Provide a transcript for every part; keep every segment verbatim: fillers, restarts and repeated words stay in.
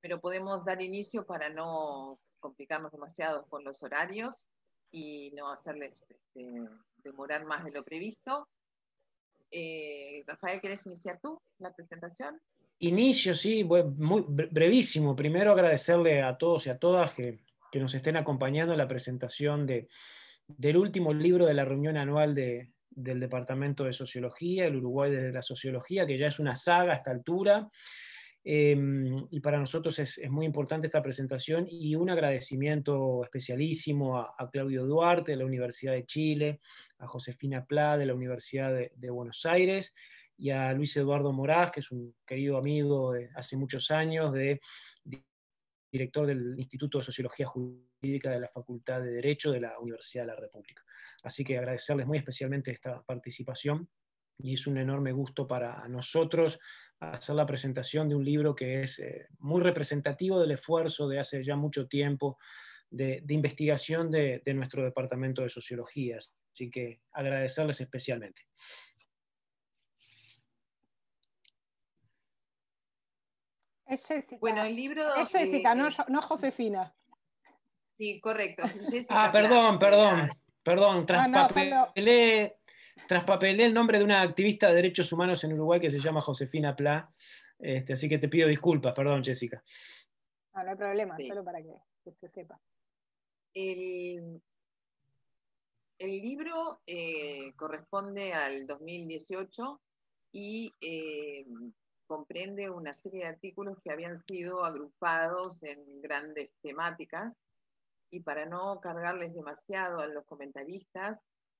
pero podemos dar inicio para no complicarnos demasiado con los horarios y no hacerles este, demorar más de lo previsto. Eh, Rafael, ¿querés iniciar tú la presentación? Inicio, sí, muy brevísimo. Primero agradecerle a todos y a todas que, que nos estén acompañando en la presentación de, del último libro de la reunión anual de, del Departamento de Sociología, el Uruguay desde la Sociología, que ya es una saga a esta altura. Eh, y para nosotros es, es muy importante esta presentación y un agradecimiento especialísimo a, a Claudio Duarte de la Universidad de Chile, a Josefina Pla de la Universidad de, de Buenos Aires y a Luis Eduardo Moraz, que es un querido amigo de hace muchos años, de, de, director del Instituto de Sociología Jurídica de la Facultad de Derecho de la Universidad de la República. Así que agradecerles muy especialmente esta participación. Y es un enorme gusto para nosotros hacer la presentación de un libro que es eh, muy representativo del esfuerzo de hace ya mucho tiempo de, de investigación de, de nuestro Departamento de Sociología. Así que agradecerles especialmente. Es Jessica. Bueno, el libro... Es Jessica, eh, no, no Josefina. Sí, correcto. Jessica ah, perdón, Pla, perdón, la... perdón. Traspapelé... Ah, no, Traspapelé el nombre de una activista de derechos humanos en Uruguay que se llama Josefina Pla, este, así que te pido disculpas, perdón, Jessica. No, no hay problema, sí. solo para que, que se sepa. El, el libro eh, corresponde al dos mil dieciocho y eh, comprende una serie de artículos que habían sido agrupados en grandes temáticas, y para no cargarles demasiado a los comentaristas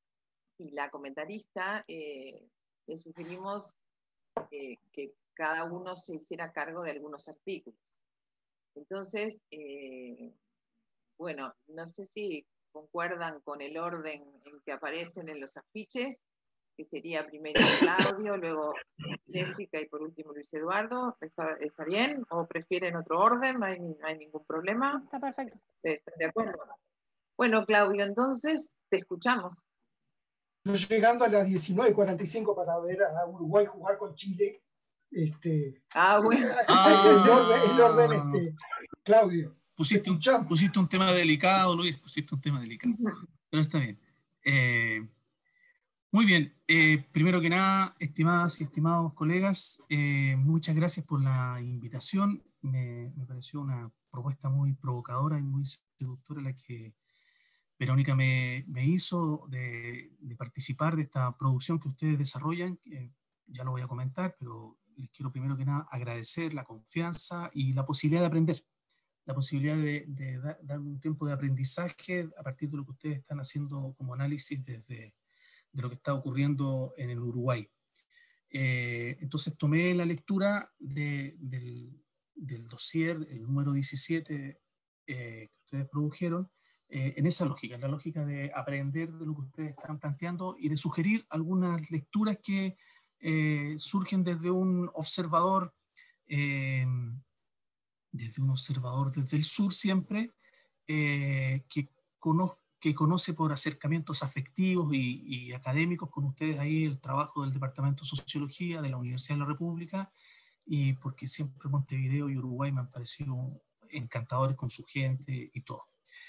y la comentarista, eh, le sugerimos eh, que cada uno se hiciera cargo de algunos artículos. Entonces, eh, bueno, no sé si concuerdan con el orden en que aparecen en los afiches, que sería primero Claudio, luego Jessica y por último Luis Eduardo. ¿Está, está bien? ¿O prefieren otro orden? No hay, no hay ningún problema. Está perfecto. ¿Están de acuerdo? Bueno, Claudio, entonces te escuchamos. Llegando a las diecinueve cuarenta y cinco para ver a Uruguay jugar con Chile. Este, ah, bueno. Ah, el orden, el orden este, Claudio. Pusiste un, pusiste un tema delicado, Luis, pusiste un tema delicado. Pero está bien. Eh, muy bien. Eh, primero que nada, estimadas y estimados colegas, eh, muchas gracias por la invitación. Me, me pareció una propuesta muy provocadora y muy seductora la que Verónica me, me hizo de, de participar de esta producción que ustedes desarrollan. Eh, ya lo voy a comentar, pero les quiero primero que nada agradecer la confianza y la posibilidad de aprender, la posibilidad de, de dar, dar un tiempo de aprendizaje a partir de lo que ustedes están haciendo como análisis desde de lo que está ocurriendo en el Uruguay. Eh, entonces tomé la lectura de, del, del dossier, el número diecisiete eh, que ustedes produjeron, Eh, en esa lógica, en la lógica de aprender de lo que ustedes están planteando y de sugerir algunas lecturas que eh, surgen desde un observador, eh, desde un observador desde el sur siempre, eh, que, cono que conoce por acercamientos afectivos y, y académicos con ustedes ahí el trabajo del Departamento de Sociología de la Universidad de la República, y porque siempre Montevideo y Uruguay me han parecido encantadores con su gente y todo.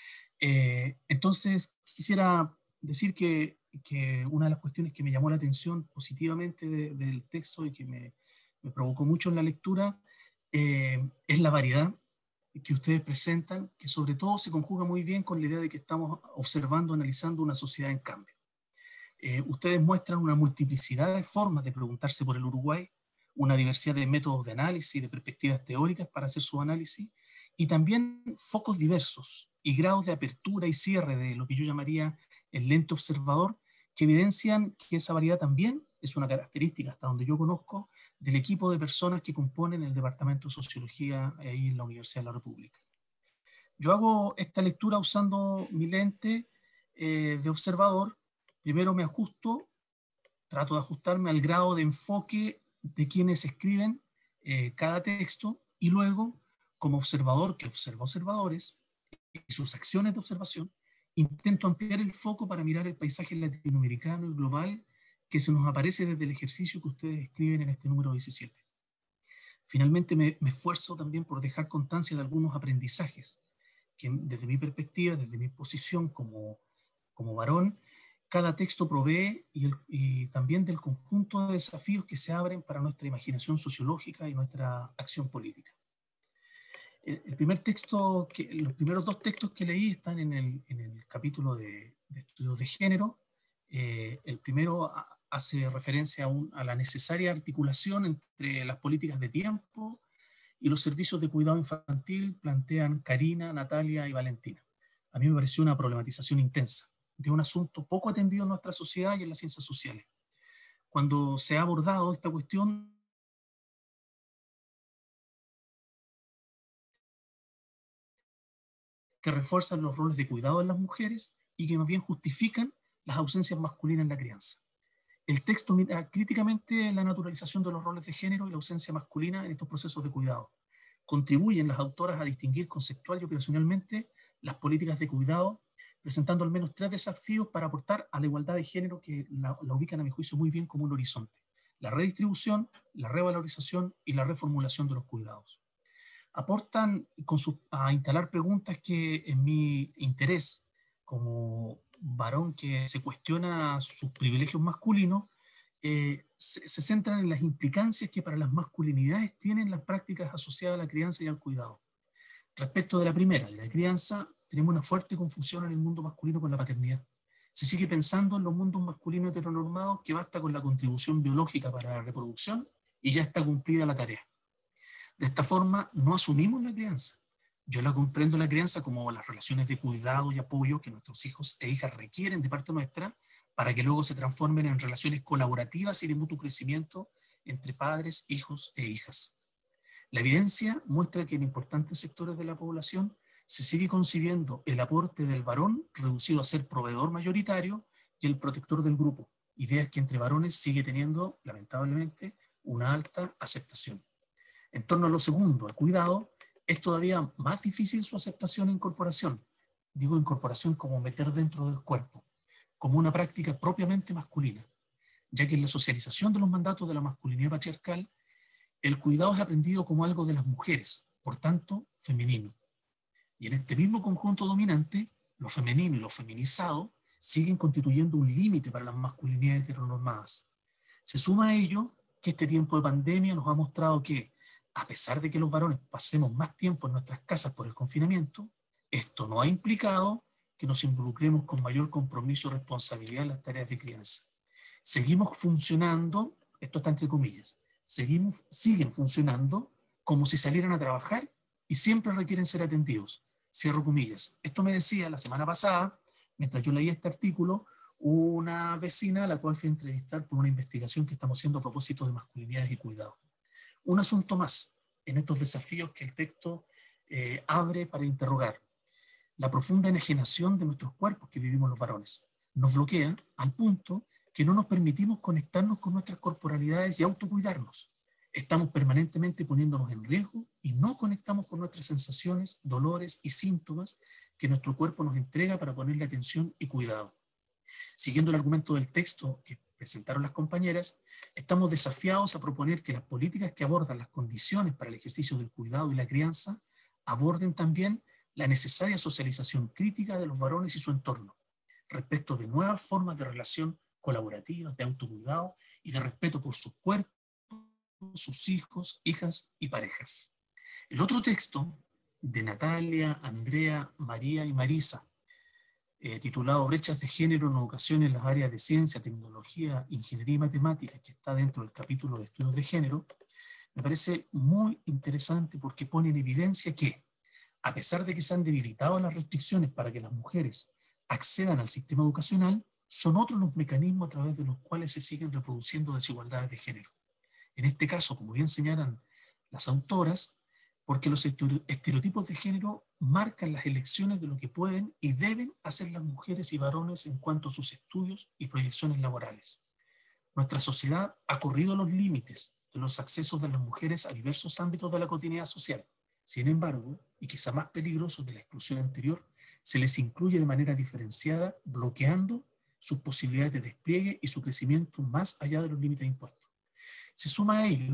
Eh, entonces, quisiera decir que, que una de las cuestiones que me llamó la atención positivamente de, del texto y que me, me provocó mucho en la lectura eh, es la variedad que ustedes presentan, que sobre todo se conjuga muy bien con la idea de que estamos observando, analizando una sociedad en cambio. Eh, ustedes muestran una multiplicidad de formas de preguntarse por el Uruguay, una diversidad de métodos de análisis, de perspectivas teóricas para hacer su análisis, y también focos diversos y grados de apertura y cierre de lo que yo llamaría el lente observador, que evidencian que esa variedad también es una característica, hasta donde yo conozco, del equipo de personas que componen el Departamento de Sociología ahí en la Universidad de la República. Yo hago esta lectura usando mi lente eh, de observador. Primero me ajusto, trato de ajustarme al grado de enfoque de quienes escriben eh, cada texto, y luego, como observador que observa observadores y sus acciones de observación, intento ampliar el foco para mirar el paisaje latinoamericano y global que se nos aparece desde el ejercicio que ustedes escriben en este número diecisiete. Finalmente me, me esfuerzo también por dejar constancia de algunos aprendizajes que desde mi perspectiva, desde mi posición como, como varón, cada texto provee y, el, y también del conjunto de desafíos que se abren para nuestra imaginación sociológica y nuestra acción política. El, el primer texto, que, los primeros dos textos que leí están en el, en el capítulo de, de estudios de género. Eh, el primero hace referencia a, un, a la necesaria articulación entre las políticas de tiempo y los servicios de cuidado infantil, plantean Karina, Natalia y Valentina. A mí me pareció una problematización intensa de un asunto poco atendido en nuestra sociedad y en las ciencias sociales. Cuando se ha abordado esta cuestión, que refuerzan los roles de cuidado en las mujeres y que más bien justifican las ausencias masculinas en la crianza. El texto mira críticamente la naturalización de los roles de género y la ausencia masculina en estos procesos de cuidado. Contribuyen las autoras a distinguir conceptual y operacionalmente las políticas de cuidado, presentando al menos tres desafíos para aportar a la igualdad de género que la, la ubican a mi juicio muy bien como un horizonte: la redistribución, la revalorización y la reformulación de los cuidados. Aportan con su, a instalar preguntas que en mi interés como varón que se cuestiona sus privilegios masculinos, eh, se, se centran en las implicancias que para las masculinidades tienen las prácticas asociadas a la crianza y al cuidado. Respecto de la primera, de la crianza, tenemos una fuerte confusión en el mundo masculino con la paternidad. Se sigue pensando en los mundos masculinos heteronormados que basta con la contribución biológica para la reproducción y ya está cumplida la tarea. De esta forma, no asumimos la crianza. Yo la comprendo la crianza como las relaciones de cuidado y apoyo que nuestros hijos e hijas requieren de parte nuestra para que luego se transformen en relaciones colaborativas y de mutuo crecimiento entre padres, hijos e hijas. La evidencia muestra que en importantes sectores de la población se sigue concibiendo el aporte del varón reducido a ser proveedor mayoritario y el protector del grupo, ideas que entre varones sigue teniendo, lamentablemente, una alta aceptación. En torno a lo segundo, al cuidado, es todavía más difícil su aceptación e incorporación. Digo incorporación como meter dentro del cuerpo, como una práctica propiamente masculina, ya que en la socialización de los mandatos de la masculinidad patriarcal, el cuidado es aprendido como algo de las mujeres, por tanto, femenino. Y en este mismo conjunto dominante, lo femenino y lo feminizado siguen constituyendo un límite para las masculinidades heteronormadas. Se suma a ello que este tiempo de pandemia nos ha mostrado que, a pesar de que los varones pasemos más tiempo en nuestras casas por el confinamiento, esto no ha implicado que nos involucremos con mayor compromiso y responsabilidad en las tareas de crianza. Seguimos funcionando, esto está entre comillas, seguimos, siguen funcionando como si salieran a trabajar y siempre requieren ser atendidos. Cierro comillas. Esto me decía la semana pasada, mientras yo leía este artículo, una vecina a la cual fui a entrevistar por una investigación que estamos haciendo a propósito de masculinidades y cuidado. Un asunto más en estos desafíos que el texto eh, abre para interrogar. La profunda enajenación de nuestros cuerpos que vivimos los varones nos bloquea al punto que no nos permitimos conectarnos con nuestras corporalidades y autocuidarnos. Estamos permanentemente poniéndonos en riesgo y no conectamos con nuestras sensaciones, dolores y síntomas que nuestro cuerpo nos entrega para ponerle atención y cuidado. Siguiendo el argumento del texto que presentaron las compañeras, estamos desafiados a proponer que las políticas que abordan las condiciones para el ejercicio del cuidado y la crianza aborden también la necesaria socialización crítica de los varones y su entorno, respecto de nuevas formas de relación colaborativas, de autocuidado y de respeto por sus cuerpos, sus hijos, hijas y parejas. El otro texto de Natalia, Andrea, María y Marisa, eh, titulado Brechas de género en educación en las áreas de ciencia, tecnología, ingeniería y matemáticas, que está dentro del capítulo de estudios de género, me parece muy interesante porque pone en evidencia que, a pesar de que se han debilitado las restricciones para que las mujeres accedan al sistema educacional, son otros los mecanismos a través de los cuales se siguen reproduciendo desigualdades de género. En este caso, como bien señalan las autoras, porque los estereotipos de género marcan las elecciones de lo que pueden y deben hacer las mujeres y varones en cuanto a sus estudios y proyecciones laborales. Nuestra sociedad ha corrido los límites de los accesos de las mujeres a diversos ámbitos de la cotidianidad social. Sin embargo, y quizá más peligroso que la exclusión anterior, se les incluye de manera diferenciada, bloqueando sus posibilidades de despliegue y su crecimiento más allá de los límites impuestos. Se suma a ello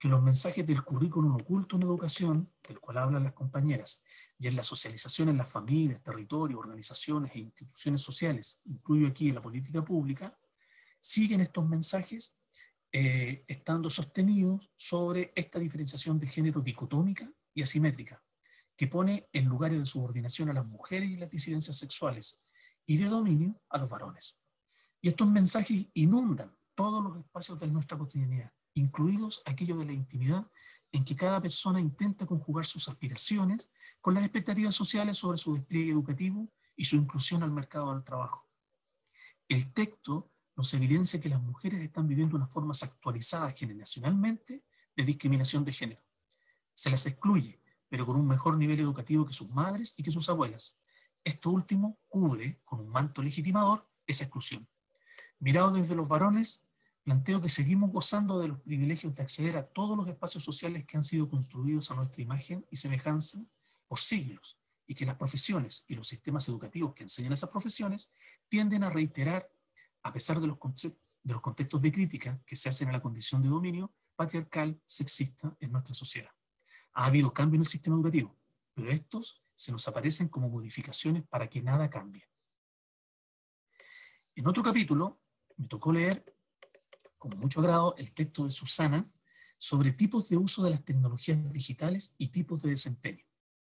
que los mensajes del currículum oculto en educación, del cual hablan las compañeras, y en la socialización en las familias, territorios, organizaciones e instituciones sociales, incluyo aquí en la política pública, siguen estos mensajes eh, estando sostenidos sobre esta diferenciación de género dicotómica y asimétrica, que pone en lugares de subordinación a las mujeres y las disidencias sexuales, y de dominio a los varones. Y estos mensajes inundan todos los espacios de nuestra cotidianidad, incluidos aquellos de la intimidad, en que cada persona intenta conjugar sus aspiraciones con las expectativas sociales sobre su despliegue educativo y su inclusión al mercado del trabajo. El texto nos evidencia que las mujeres están viviendo unas formas actualizadas generacionalmente de discriminación de género. Se las excluye, pero con un mejor nivel educativo que sus madres y que sus abuelas. Esto último cubre, con un manto legitimador, esa exclusión. Mirado desde los varones, planteo que seguimos gozando de los privilegios de acceder a todos los espacios sociales que han sido construidos a nuestra imagen y semejanza por siglos, y que las profesiones y los sistemas educativos que enseñan esas profesiones tienden a reiterar, a pesar de los, de los contextos de crítica que se hacen a la condición de dominio patriarcal, sexista en nuestra sociedad. Ha habido cambio en el sistema educativo, pero estos se nos aparecen como modificaciones para que nada cambie. En otro capítulo, me tocó leer, con mucho agrado, el texto de Susana sobre tipos de uso de las tecnologías digitales y tipos de desempeño.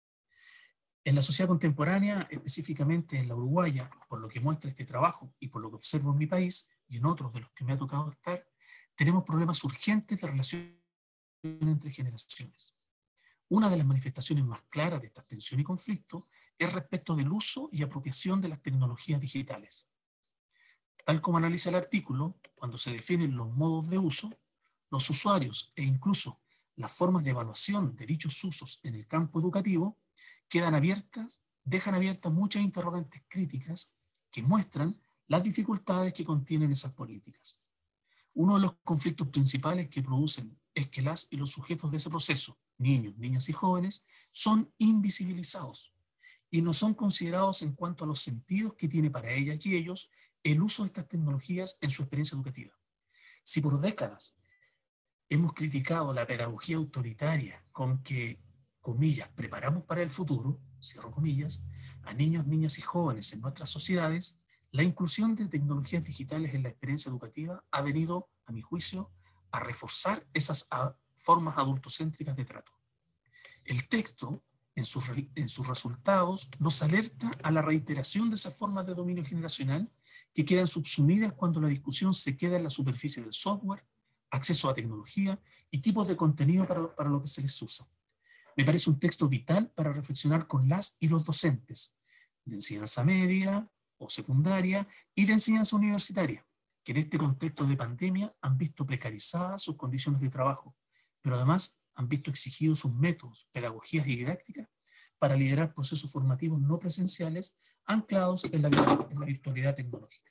En la sociedad contemporánea, específicamente en la uruguaya, por lo que muestra este trabajo y por lo que observo en mi país y en otros de los que me ha tocado estar, tenemos problemas urgentes de relación entre generaciones. Una de las manifestaciones más claras de esta tensión y conflicto es respecto del uso y apropiación de las tecnologías digitales. Tal como analiza el artículo, cuando se definen los modos de uso, los usuarios e incluso las formas de evaluación de dichos usos en el campo educativo quedan abiertas, dejan abiertas muchas interrogantes críticas que muestran las dificultades que contienen esas políticas. Uno de los conflictos principales que producen es que las y los sujetos de ese proceso, niños, niñas y jóvenes, son invisibilizados y no son considerados en cuanto a los sentidos que tiene para ellas y ellos el uso de estas tecnologías en su experiencia educativa. Si por décadas hemos criticado la pedagogía autoritaria con que, comillas, preparamos para el futuro, cierro comillas, a niños, niñas y jóvenes en nuestras sociedades, la inclusión de tecnologías digitales en la experiencia educativa ha venido, a mi juicio, a reforzar esas formas adultocéntricas de trato. El texto, en sus, en sus resultados, nos alerta a la reiteración de esas formas de dominio generacional que quedan subsumidas cuando la discusión se queda en la superficie del software, acceso a tecnología y tipos de contenido para, para lo que se les usa. Me parece un texto vital para reflexionar con las y los docentes de enseñanza media o secundaria y de enseñanza universitaria, que en este contexto de pandemia han visto precarizadas sus condiciones de trabajo, pero además han visto exigidos sus métodos, pedagogías y didácticas para liderar procesos formativos no presenciales anclados en la, en la virtualidad tecnológica.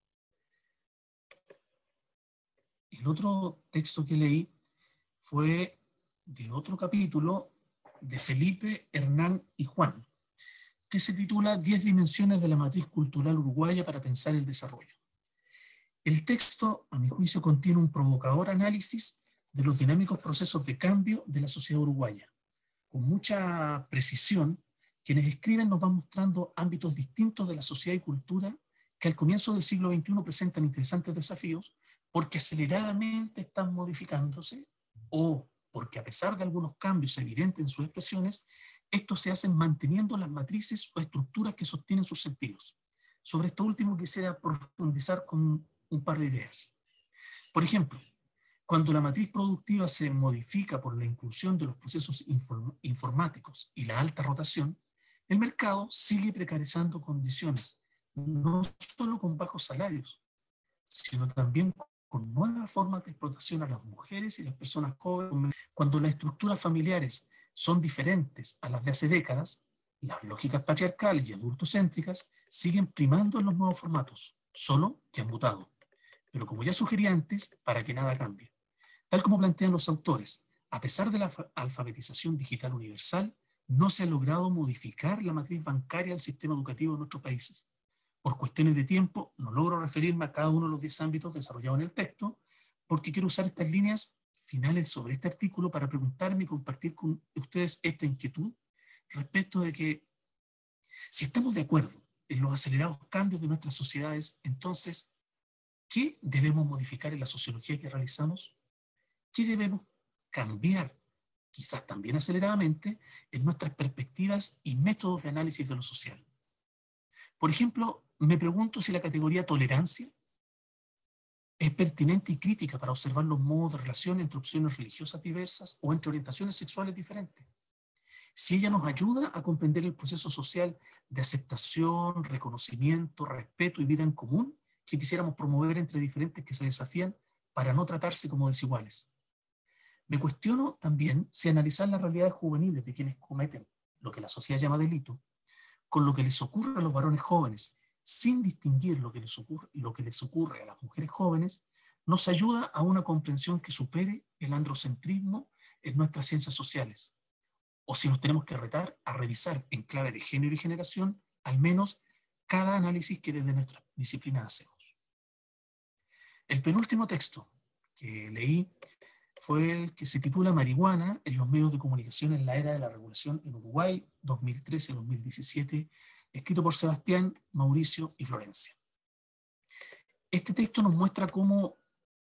El otro texto que leí fue de otro capítulo de Felipe, Hernán y Juan, que se titula diez dimensiones de la matriz cultural uruguaya para pensar el desarrollo. El texto, a mi juicio, contiene un provocador análisis de los dinámicos procesos de cambio de la sociedad uruguaya. Con mucha precisión, quienes escriben nos van mostrando ámbitos distintos de la sociedad y cultura que al comienzo del siglo veintiuno presentan interesantes desafíos porque aceleradamente están modificándose o porque a pesar de algunos cambios evidentes en sus expresiones, estos se hacen manteniendo las matrices o estructuras que sostienen sus sentidos. Sobre esto último quisiera profundizar con un par de ideas. Por ejemplo, cuando la matriz productiva se modifica por la inclusión de los procesos inform- informáticos y la alta rotación, el mercado sigue precarizando condiciones, no solo con bajos salarios, sino también con nuevas formas de explotación a las mujeres y las personas jóvenes. Cuando las estructuras familiares son diferentes a las de hace décadas, las lógicas patriarcales y adultocéntricas siguen primando en los nuevos formatos, solo que han mutado. Pero como ya sugerí antes, para que nada cambie. Tal como plantean los autores, a pesar de la alfabetización digital universal, no se ha logrado modificar la matriz bancaria del sistema educativo de nuestros países. Por cuestiones de tiempo, no logro referirme a cada uno de los diez ámbitos desarrollados en el texto, porque quiero usar estas líneas finales sobre este artículo para preguntarme y compartir con ustedes esta inquietud respecto de que si estamos de acuerdo en los acelerados cambios de nuestras sociedades, entonces, ¿qué debemos modificar en la sociología que realizamos? ¿Qué debemos cambiar, quizás también aceleradamente, en nuestras perspectivas y métodos de análisis de lo social? Por ejemplo, me pregunto si la categoría tolerancia es pertinente y crítica para observar los modos de relación entre opciones religiosas diversas o entre orientaciones sexuales diferentes. Si ella nos ayuda a comprender el proceso social de aceptación, reconocimiento, respeto y vida en común que quisiéramos promover entre diferentes que se desafían para no tratarse como desiguales. Me cuestiono también si analizar las realidades juveniles de quienes cometen lo que la sociedad llama delito, con lo que les ocurre a los varones jóvenes, sin distinguir lo que les ocurre, lo que les ocurre a las mujeres jóvenes, nos ayuda a una comprensión que supere el androcentrismo en nuestras ciencias sociales. O si nos tenemos que retar a revisar en clave de género y generación, al menos cada análisis que desde nuestra disciplina hacemos. El penúltimo texto que leí fue el que se titula Marihuana en los medios de comunicación en la era de la regulación en Uruguay, dos mil trece a dos mil diecisiete, escrito por Sebastián, Mauricio y Florencia. Este texto nos muestra cómo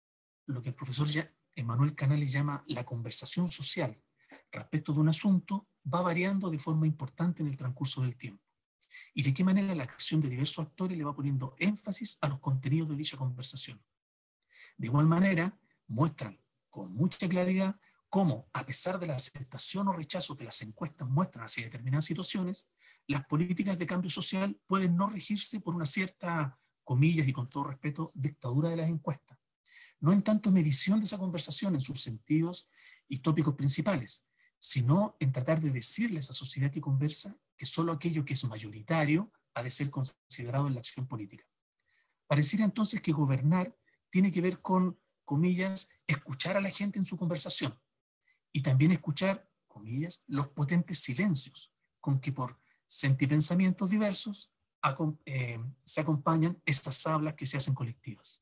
lo que el profesor Emmanuel Canales llama la conversación social respecto de un asunto va variando de forma importante en el transcurso del tiempo, y de qué manera la acción de diversos actores le va poniendo énfasis a los contenidos de dicha conversación. De igual manera, muestran con mucha claridad cómo, a pesar de la aceptación o rechazo que las encuestas muestran hacia determinadas situaciones, las políticas de cambio social pueden no regirse por una cierta, comillas y con todo respeto, dictadura de las encuestas. No en tanto medición de esa conversación en sus sentidos y tópicos principales, sino en tratar de decirle a esa sociedad que conversa que solo aquello que es mayoritario ha de ser considerado en la acción política. Pareciera entonces que gobernar tiene que ver con, comillas, escuchar a la gente en su conversación y también escuchar, comillas, los potentes silencios con que por sentipensamientos diversos eh, se acompañan estas hablas que se hacen colectivas.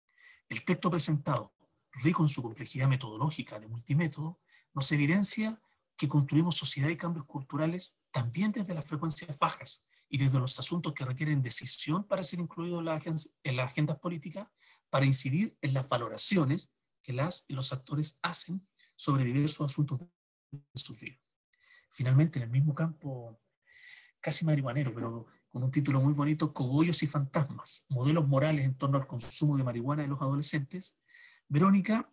El texto presentado, rico en su complejidad metodológica de multimétodo, nos evidencia que construimos sociedad y cambios culturales también desde las frecuencias bajas y desde los asuntos que requieren decisión para ser incluidos en, la en las agendas políticas, para incidir en las valoraciones que las y los actores hacen sobre diversos asuntos de su vida. Finalmente, en el mismo campo casi marihuanero, pero con un título muy bonito, Cogollos y fantasmas, modelos morales en torno al consumo de marihuana de los adolescentes, Verónica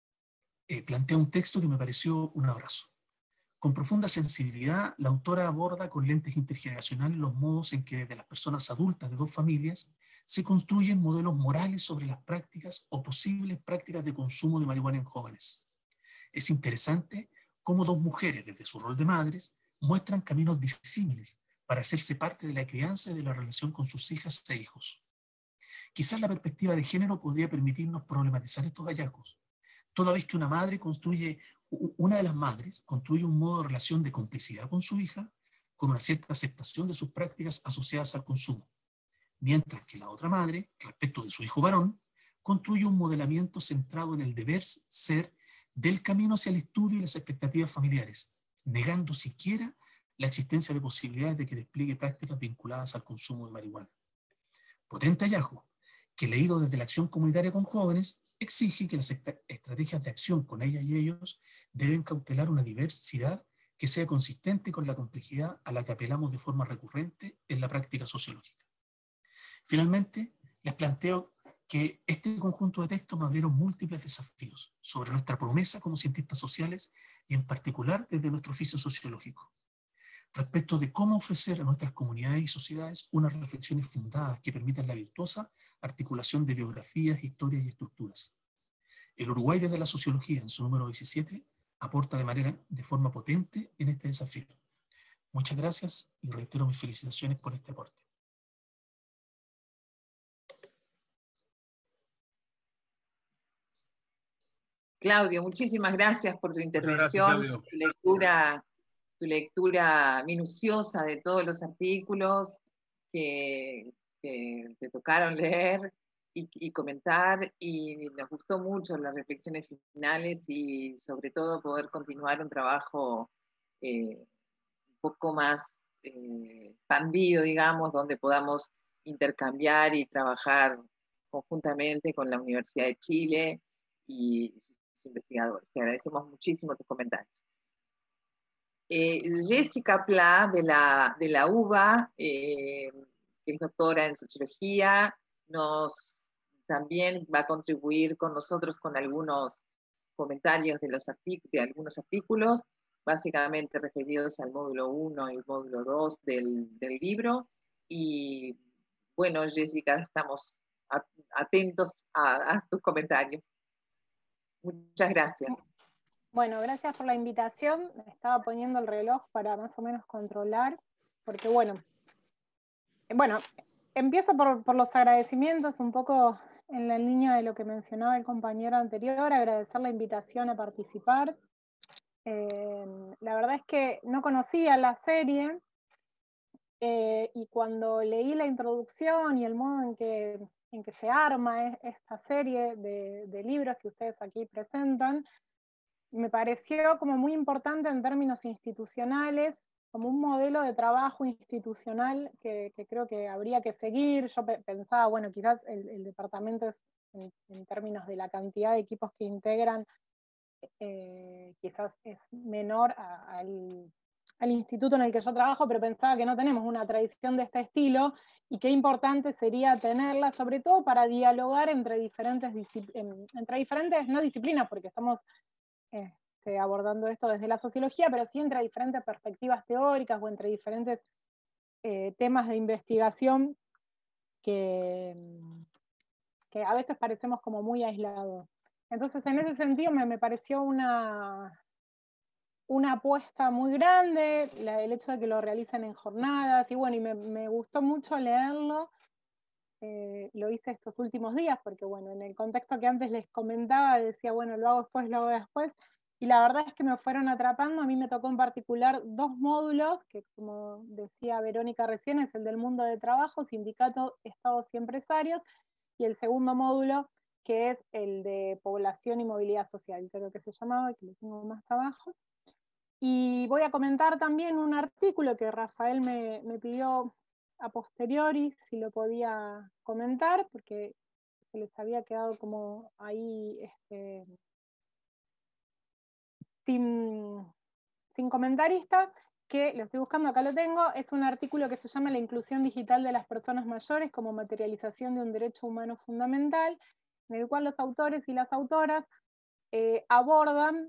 eh, plantea un texto que me pareció un abrazo. Con profunda sensibilidad, la autora aborda con lentes intergeneracionales los modos en que desde las personas adultas de dos familias se construyen modelos morales sobre las prácticas o posibles prácticas de consumo de marihuana en jóvenes. Es interesante cómo dos mujeres, desde su rol de madres, muestran caminos disímiles para hacerse parte de la crianza y de la relación con sus hijas e hijos. Quizás la perspectiva de género podría permitirnos problematizar estos hallazgos, toda vez que una madre construye, una de las madres construye un modo de relación de complicidad con su hija, con una cierta aceptación de sus prácticas asociadas al consumo, mientras que la otra madre, respecto de su hijo varón, construye un modelamiento centrado en el deber ser del camino hacia el estudio y las expectativas familiares, negando siquiera la existencia de posibilidades de que despliegue prácticas vinculadas al consumo de marihuana. Potente hallazgo, que leído desde la acción comunitaria con jóvenes, exige que las estrategias de acción con ellas y ellos deben cautelar una diversidad que sea consistente con la complejidad a la que apelamos de forma recurrente en la práctica sociológica. Finalmente, les planteo que este conjunto de textos me abrieron múltiples desafíos sobre nuestra promesa como cientistas sociales y en particular desde nuestro oficio sociológico, respecto de cómo ofrecer a nuestras comunidades y sociedades unas reflexiones fundadas que permitan la virtuosa articulación de biografías, historias y estructuras. El Uruguay desde la sociología, en su número diecisiete, aporta de manera, de forma potente en este desafío. Muchas gracias y reitero mis felicitaciones por este aporte. Claudio, muchísimas gracias por tu intervención, gracias, tu lectura, tu lectura minuciosa de todos los artículos que, que te tocaron leer. y, y comentar, y nos gustó mucho las reflexiones finales y sobre todo poder continuar un trabajo eh, un poco más eh, expandido, digamos, donde podamos intercambiar y trabajar conjuntamente con la Universidad de Chile y sus investigadores. Te agradecemos muchísimo tus comentarios. Eh, Jessica Pla, de la, de la U B A, eh, que es doctora en sociología, nos también va a contribuir con nosotros con algunos comentarios de, los de algunos artículos, básicamente referidos al módulo uno y el módulo dos del, del libro. Y bueno, Jessica, estamos atentos a, a tus comentarios. Muchas gracias. Bueno, gracias por la invitación. Estaba poniendo el reloj para más o menos controlar, porque bueno, bueno, empiezo por, por los agradecimientos, un poco en la línea de lo que mencionaba el compañero anterior, agradecer la invitación a participar. Eh, la verdad es que no conocía la serie, eh, y cuando leí la introducción y el modo en que, en que se arma esta serie de, de libros que ustedes aquí presentan, me pareció como muy importante en términos institucionales, como un modelo de trabajo institucional que, que creo que habría que seguir. Yo pe pensaba, bueno, quizás el, el departamento es, en, en términos de la cantidad de equipos que integran, eh, quizás es menor a, al, al instituto en el que yo trabajo, pero pensaba que no tenemos una tradición de este estilo, y qué importante sería tenerla, sobre todo para dialogar entre diferentes, entre diferentes no disciplinas, porque estamos Este, abordando esto desde la sociología, pero sí entre diferentes perspectivas teóricas o entre diferentes eh, temas de investigación que, que a veces parecemos como muy aislados. Entonces, en ese sentido me, me pareció una, una apuesta muy grande, la, el hecho de que lo realicen en jornadas, y bueno, y me, me gustó mucho leerlo. Eh, lo hice estos últimos días, porque bueno, en el contexto que antes les comentaba, decía, bueno, lo hago después, lo hago después, y la verdad es que me fueron atrapando. A mí me tocó en particular dos módulos, que como decía Verónica recién, es el del mundo de trabajo, sindicato, estados y empresarios, y el segundo módulo, que es el de población y movilidad social, creo que se llamaba, que lo tengo más abajo. Y voy a comentar también un artículo que Rafael me, me pidió a posteriori si lo podía comentar, porque se les había quedado como ahí este, sin, sin comentarista, que lo estoy buscando, acá lo tengo. Es un artículo que se llama La inclusión digital de las personas mayores como materialización de un derecho humano fundamental, en el cual los autores y las autoras eh, abordan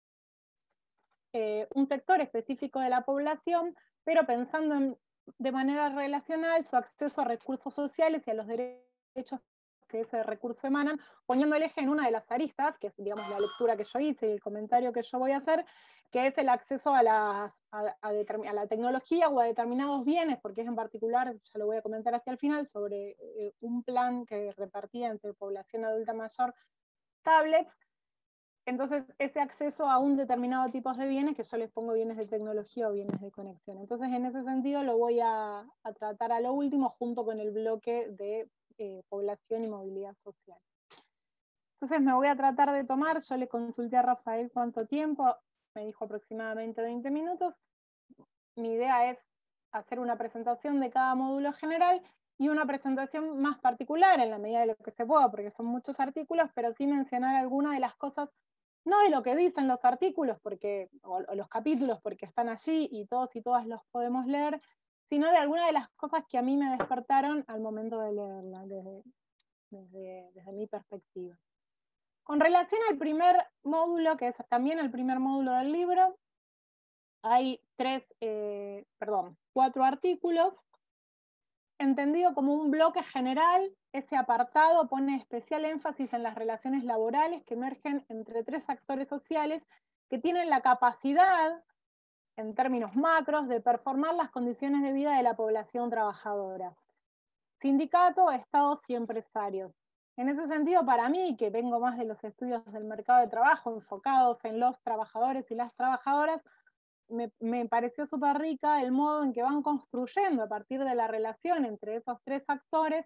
eh, un sector específico de la población, pero pensando en, de manera relacional, su acceso a recursos sociales y a los derechos que ese recurso emanan, poniendo el eje en una de las aristas, que es, digamos, la lectura que yo hice y el comentario que yo voy a hacer, que es el acceso a, las, a, a, a la tecnología o a determinados bienes, porque es en particular, ya lo voy a comentar hacia el final, sobre eh, un plan que repartía entre población adulta mayor tablets. Entonces, ese acceso a un determinado tipo de bienes, que yo les pongo bienes de tecnología o bienes de conexión. Entonces, en ese sentido, lo voy a, a tratar a lo último, junto con el bloque de eh, población y movilidad social. Entonces, me voy a tratar de tomar, yo le consulté a Rafael cuánto tiempo, me dijo aproximadamente veinte minutos. Mi idea es hacer una presentación de cada módulo general y una presentación más particular, en la medida de lo que se pueda, porque son muchos artículos, pero sí mencionar algunas de las cosas, no de lo que dicen los artículos porque, o, o los capítulos porque están allí y todos y todas los podemos leer, sino de algunas de las cosas que a mí me despertaron al momento de leerla, desde, desde, desde mi perspectiva. Con relación al primer módulo, que es también el primer módulo del libro, hay tres, eh, perdón, cuatro artículos. Entendido como un bloque general, ese apartado pone especial énfasis en las relaciones laborales que emergen entre tres actores sociales que tienen la capacidad, en términos macros, de performar las condiciones de vida de la población trabajadora: sindicato, estados y empresarios. En ese sentido, para mí, que vengo más de los estudios del mercado de trabajo enfocados en los trabajadores y las trabajadoras, Me, me pareció súper rica el modo en que van construyendo a partir de la relación entre esos tres actores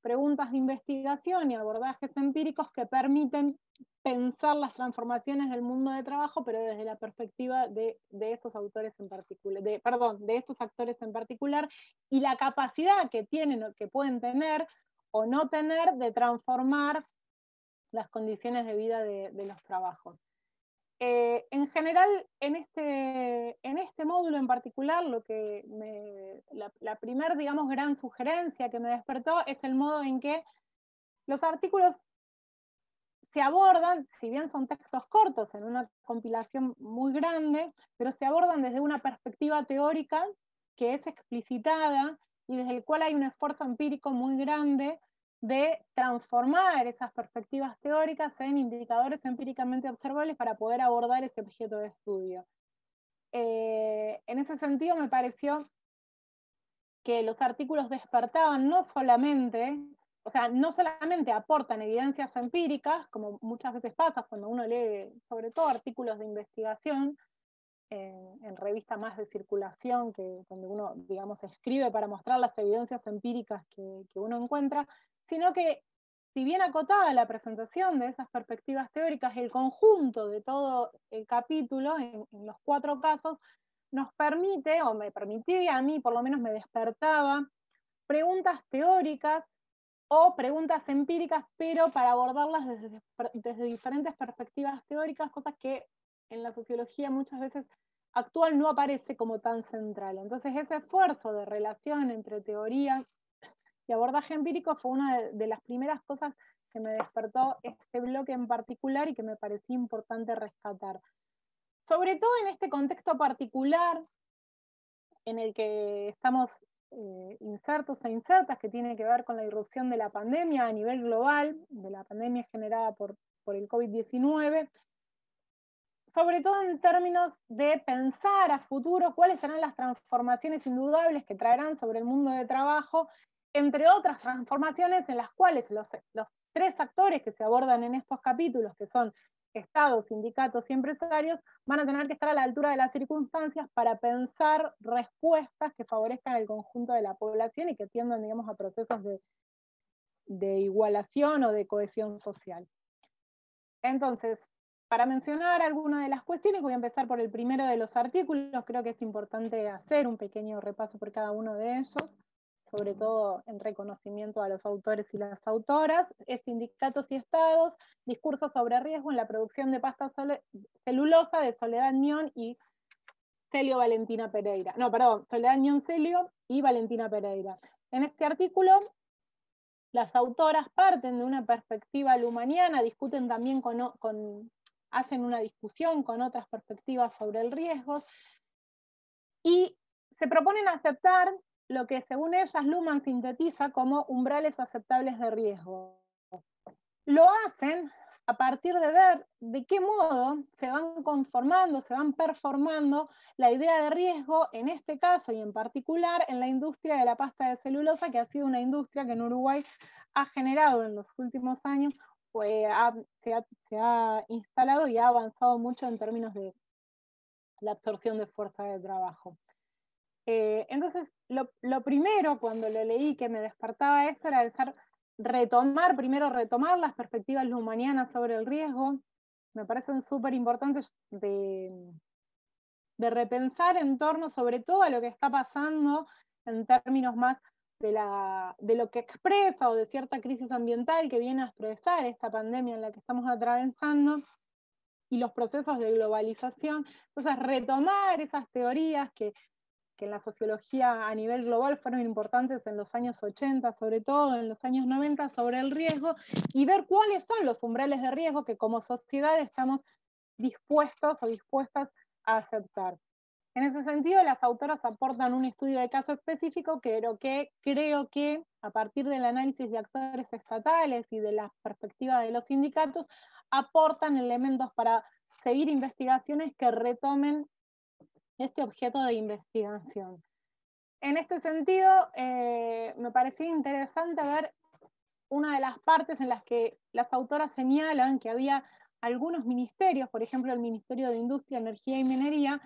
preguntas de investigación y abordajes empíricos que permiten pensar las transformaciones del mundo de trabajo, pero desde la perspectiva de, de estos autores en particular, de, perdón, de estos actores en particular, y la capacidad que tienen o que pueden tener o no tener de transformar las condiciones de vida de, de los trabajos. Eh, en general, en este, en este módulo en particular, lo que me, la, la primer, digamos, gran sugerencia que me despertó es el modo en que los artículos se abordan, si bien son textos cortos en una compilación muy grande, pero se abordan desde una perspectiva teórica que es explicitada y desde el cual hay un esfuerzo empírico muy grande de transformar esas perspectivas teóricas en indicadores empíricamente observables para poder abordar ese objeto de estudio. Eh, en ese sentido me pareció que los artículos despertaban no solamente, o sea, no solamente aportan evidencias empíricas, como muchas veces pasa cuando uno lee, sobre todo artículos de investigación, en, en revistas más de circulación, que donde uno, digamos, escribe para mostrar las evidencias empíricas que, que uno encuentra, sino que, si bien acotada la presentación de esas perspectivas teóricas, el conjunto de todo el capítulo, en, en los cuatro casos, nos permite, o me permitía a mí, por lo menos me despertaba, preguntas teóricas o preguntas empíricas, pero para abordarlas desde, desde diferentes perspectivas teóricas, cosas que en la sociología muchas veces actual no aparece como tan central. Entonces ese esfuerzo de relación entre teoría y abordaje empírico fue una de, de las primeras cosas que me despertó este bloque en particular y que me parecía importante rescatar. Sobre todo en este contexto particular en el que estamos eh, insertos e insertas, que tiene que ver con la irrupción de la pandemia a nivel global, de la pandemia generada por, por el COVID diecinueve, sobre todo en términos de pensar a futuro cuáles serán las transformaciones indudables que traerán sobre el mundo de trabajo, entre otras transformaciones en las cuales los, los tres actores que se abordan en estos capítulos, que son estados, sindicatos y empresarios, van a tener que estar a la altura de las circunstancias para pensar respuestas que favorezcan el conjunto de la población y que tiendan, digamos, a procesos de, de igualación o de cohesión social. Entonces, para mencionar algunas de las cuestiones, voy a empezar por el primero de los artículos. Creo que es importante hacer un pequeño repaso por cada uno de ellos, sobre todo en reconocimiento a los autores y las autoras. Es Sindicatos y Estados, discursos sobre riesgo en la producción de pasta celulosa, de Soledad Ñón y Celio Valentina Pereira. No, perdón, Soledad Ñón Celio y Valentina Pereira. En este artículo, las autoras parten de una perspectiva lumaniana, discuten también con, con hacen una discusión con otras perspectivas sobre el riesgo, y se proponen aceptar lo que según ellas Luhmann sintetiza como umbrales aceptables de riesgo. Lo hacen a partir de ver de qué modo se van conformando, se van performando la idea de riesgo, en este caso y en particular en la industria de la pasta de celulosa, que ha sido una industria que en Uruguay ha generado en los últimos años, pues ha, se, ha, se ha instalado y ha avanzado mucho en términos de la absorción de fuerza de trabajo. Eh, entonces, lo, lo primero cuando lo leí que me despertaba esto era el ser, retomar, primero retomar las perspectivas luhmannianas sobre el riesgo. Me parecen súper importantes de, de repensar en torno sobre todo a lo que está pasando en términos más de, la, de lo que expresa o de cierta crisis ambiental que viene a expresar esta pandemia en la que estamos atravesando y los procesos de globalización. Entonces, retomar esas teorías que que en la sociología a nivel global fueron importantes en los años ochenta, sobre todo en los años noventa, sobre el riesgo, y ver cuáles son los umbrales de riesgo que como sociedad estamos dispuestos o dispuestas a aceptar. En ese sentido, las autoras aportan un estudio de caso específico, pero que creo que a partir del análisis de actores estatales y de la perspectiva de los sindicatos, aportan elementos para seguir investigaciones que retomen este objeto de investigación. En este sentido, eh, me parecía interesante ver una de las partes en las que las autoras señalan que había algunos ministerios, por ejemplo el Ministerio de Industria, Energía y Minería,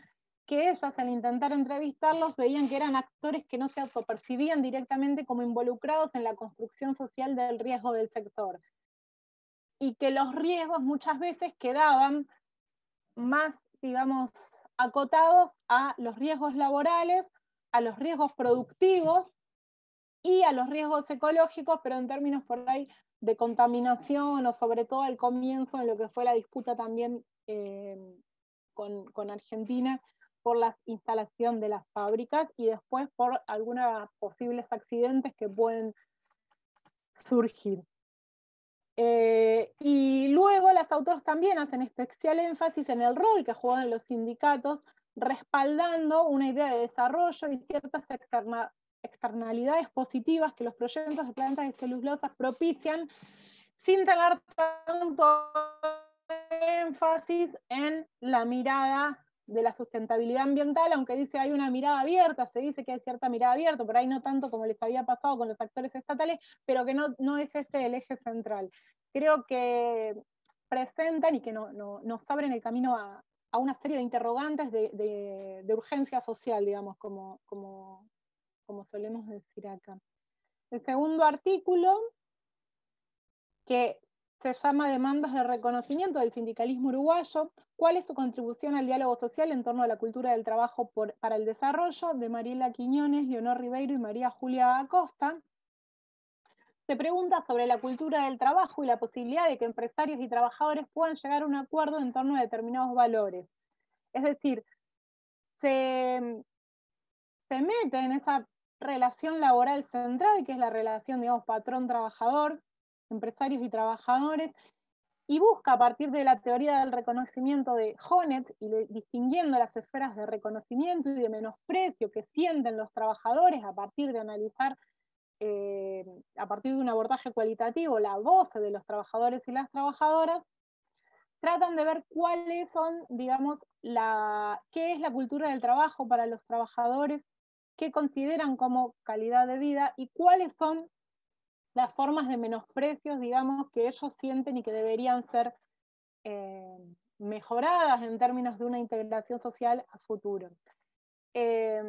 que ellas, al intentar entrevistarlos, veían que eran actores que no se autopercibían directamente como involucrados en la construcción social del riesgo del sector, y que los riesgos muchas veces quedaban más, digamos, acotados a los riesgos laborales, a los riesgos productivos y a los riesgos ecológicos, pero en términos por ahí de contaminación, o sobre todo al comienzo en lo que fue la disputa también eh, con, con Argentina por la instalación de las fábricas, y después por algunos posibles accidentes que pueden surgir. Eh, y luego las autoras también hacen especial énfasis en el rol que juegan los sindicatos, respaldando una idea de desarrollo y ciertas externa, externalidades positivas que los proyectos de plantas de celulosas propician, sin tener tanto énfasis en la mirada de la sustentabilidad ambiental, aunque dice hay una mirada abierta, se dice que hay cierta mirada abierta, por ahí no tanto como les había pasado con los actores estatales, pero que no, no es este el eje central. Creo que presentan y que no, no, nos abren el camino a, a una serie de interrogantes de, de, de urgencia social, digamos, como, como, como solemos decir acá. El segundo artículo, que se llama Demandas de reconocimiento del sindicalismo uruguayo, ¿cuál es su contribución al diálogo social en torno a la cultura del trabajo por, para el desarrollo?, de Mariela Quiñones, Leonor Ribeiro y María Julia Acosta. Se pregunta sobre la cultura del trabajo y la posibilidad de que empresarios y trabajadores puedan llegar a un acuerdo en torno a determinados valores. Es decir, se, se mete en esa relación laboral central, que es la relación, digamos, patrón-trabajador, empresarios y trabajadores, y busca, a partir de la teoría del reconocimiento de Honneth, y de, distinguiendo las esferas de reconocimiento y de menosprecio que sienten los trabajadores a partir de analizar, eh, a partir de un abordaje cualitativo, la voz de los trabajadores y las trabajadoras, tratan de ver cuáles son, digamos, la, qué es la cultura del trabajo para los trabajadores, qué consideran como calidad de vida y cuáles son las formas de menosprecios, digamos, que ellos sienten y que deberían ser eh, mejoradas en términos de una integración social a futuro. Eh,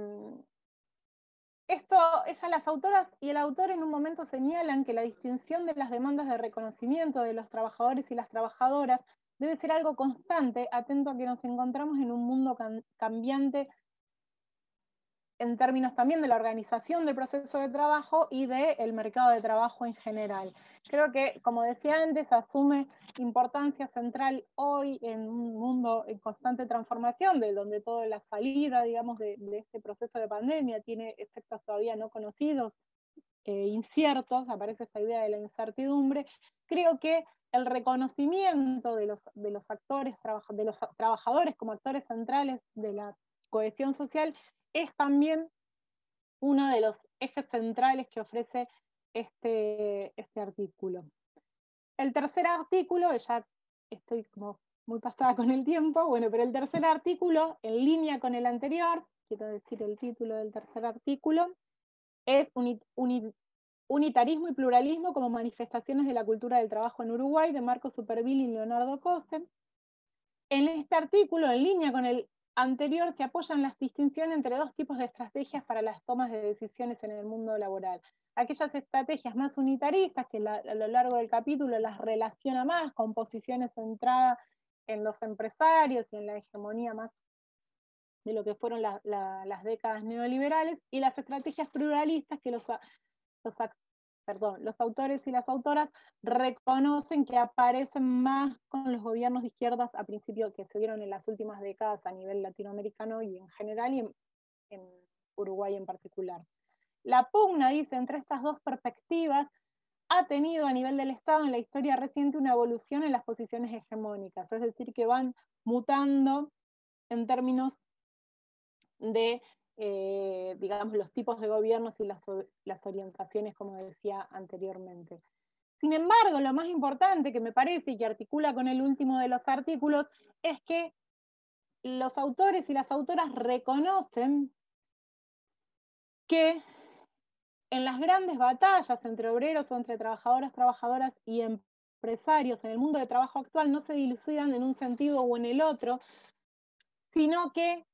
esto, ellas, las autoras y el autor, en un momento señalan que la distinción de las demandas de reconocimiento de los trabajadores y las trabajadoras debe ser algo constante, atento a que nos encontramos en un mundo cam cambiante en términos también de la organización del proceso de trabajo y del mercado de trabajo en general. Creo que, como decía antes, asume importancia central hoy en un mundo en constante transformación, de donde toda la salida, digamos, de, de este proceso de pandemia tiene efectos todavía no conocidos, eh, inciertos, aparece esta idea de la incertidumbre. Creo que el reconocimiento de los, de los actores, de los trabajadores como actores centrales de la cohesión social es también uno de los ejes centrales que ofrece este, este artículo. El tercer artículo, ya estoy como muy pasada con el tiempo, bueno, pero el tercer artículo, en línea con el anterior, quiero decir el título del tercer artículo, es uni, uni, Unitarismo y pluralismo como manifestaciones de la cultura del trabajo en Uruguay, de Marco Superville y Leonardo Cose. En este artículo, en línea con el anterior, se apoyan las distinciones entre dos tipos de estrategias para las tomas de decisiones en el mundo laboral. Aquellas estrategias más unitaristas, que la, a lo largo del capítulo las relaciona más con posiciones centradas en los empresarios y en la hegemonía más de lo que fueron la, la, las décadas neoliberales, y las estrategias pluralistas que los, los, perdón, los autores y las autoras reconocen que aparecen más con los gobiernos de izquierdas a principio que se dieron en las últimas décadas a nivel latinoamericano y en general, y en, en Uruguay en particular. La pugna, dice, entre estas dos perspectivas ha tenido a nivel del Estado en la historia reciente una evolución en las posiciones hegemónicas, es decir, que van mutando en términos de, eh, digamos, los tipos de gobiernos y las, las orientaciones, como decía anteriormente. Sin embargo, lo más importante que me parece y que articula con el último de los artículos es que los autores y las autoras reconocen que en las grandes batallas entre obreros o entre trabajadoras, trabajadoras y empresarios en el mundo de trabajo actual no se dilucidan en un sentido o en el otro, sino que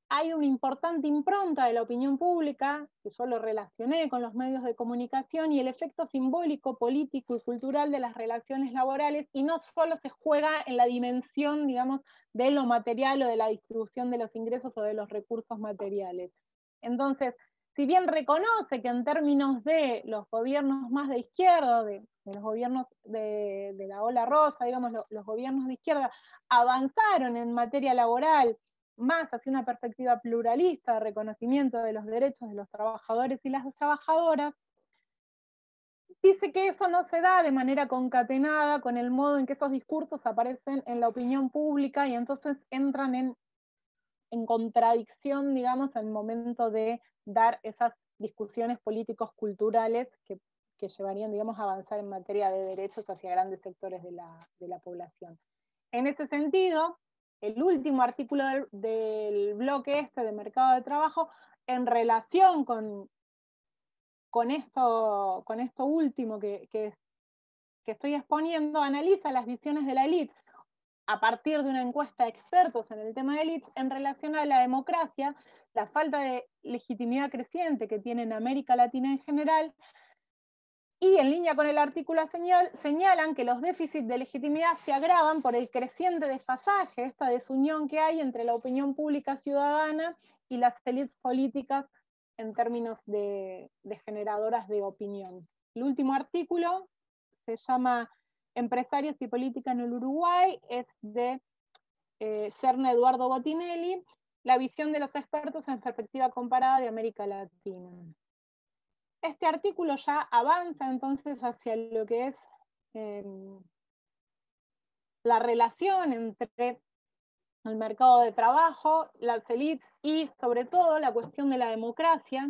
hay una importante impronta de la opinión pública, que yo lo relacioné con los medios de comunicación, y el efecto simbólico, político y cultural de las relaciones laborales, y no solo se juega en la dimensión, digamos, de lo material o de la distribución de los ingresos o de los recursos materiales. Entonces, si bien reconoce que en términos de los gobiernos más de izquierda, de, de los gobiernos de, de la ola rosa, digamos, lo, los gobiernos de izquierda avanzaron en materia laboral más hacia una perspectiva pluralista de reconocimiento de los derechos de los trabajadores y las trabajadoras, dice que eso no se da de manera concatenada con el modo en que esos discursos aparecen en la opinión pública, y entonces entran en, en contradicción, digamos, al momento de dar esas discusiones políticos culturales que, que llevarían, digamos, a avanzar en materia de derechos hacia grandes sectores de la, de la población. En ese sentido, el último artículo del, del bloque este de mercado de trabajo, en relación con, con, esto, con esto último que, que, que estoy exponiendo, analiza las visiones de la élite a partir de una encuesta de expertos en el tema de élites en relación a la democracia, la falta de legitimidad creciente que tiene en América Latina en general, y en línea con el artículo señal, señalan que los déficits de legitimidad se agravan por el creciente desfasaje, esta desunión que hay entre la opinión pública ciudadana y las élites políticas en términos de, de generadoras de opinión. El último artículo se llama Empresarios y Política en el Uruguay, es de eh, Cerna Eduardo Botinelli, la visión de los expertos en perspectiva comparada de América Latina. Este artículo ya avanza entonces hacia lo que es eh, la relación entre el mercado de trabajo, las élites y sobre todo la cuestión de la democracia.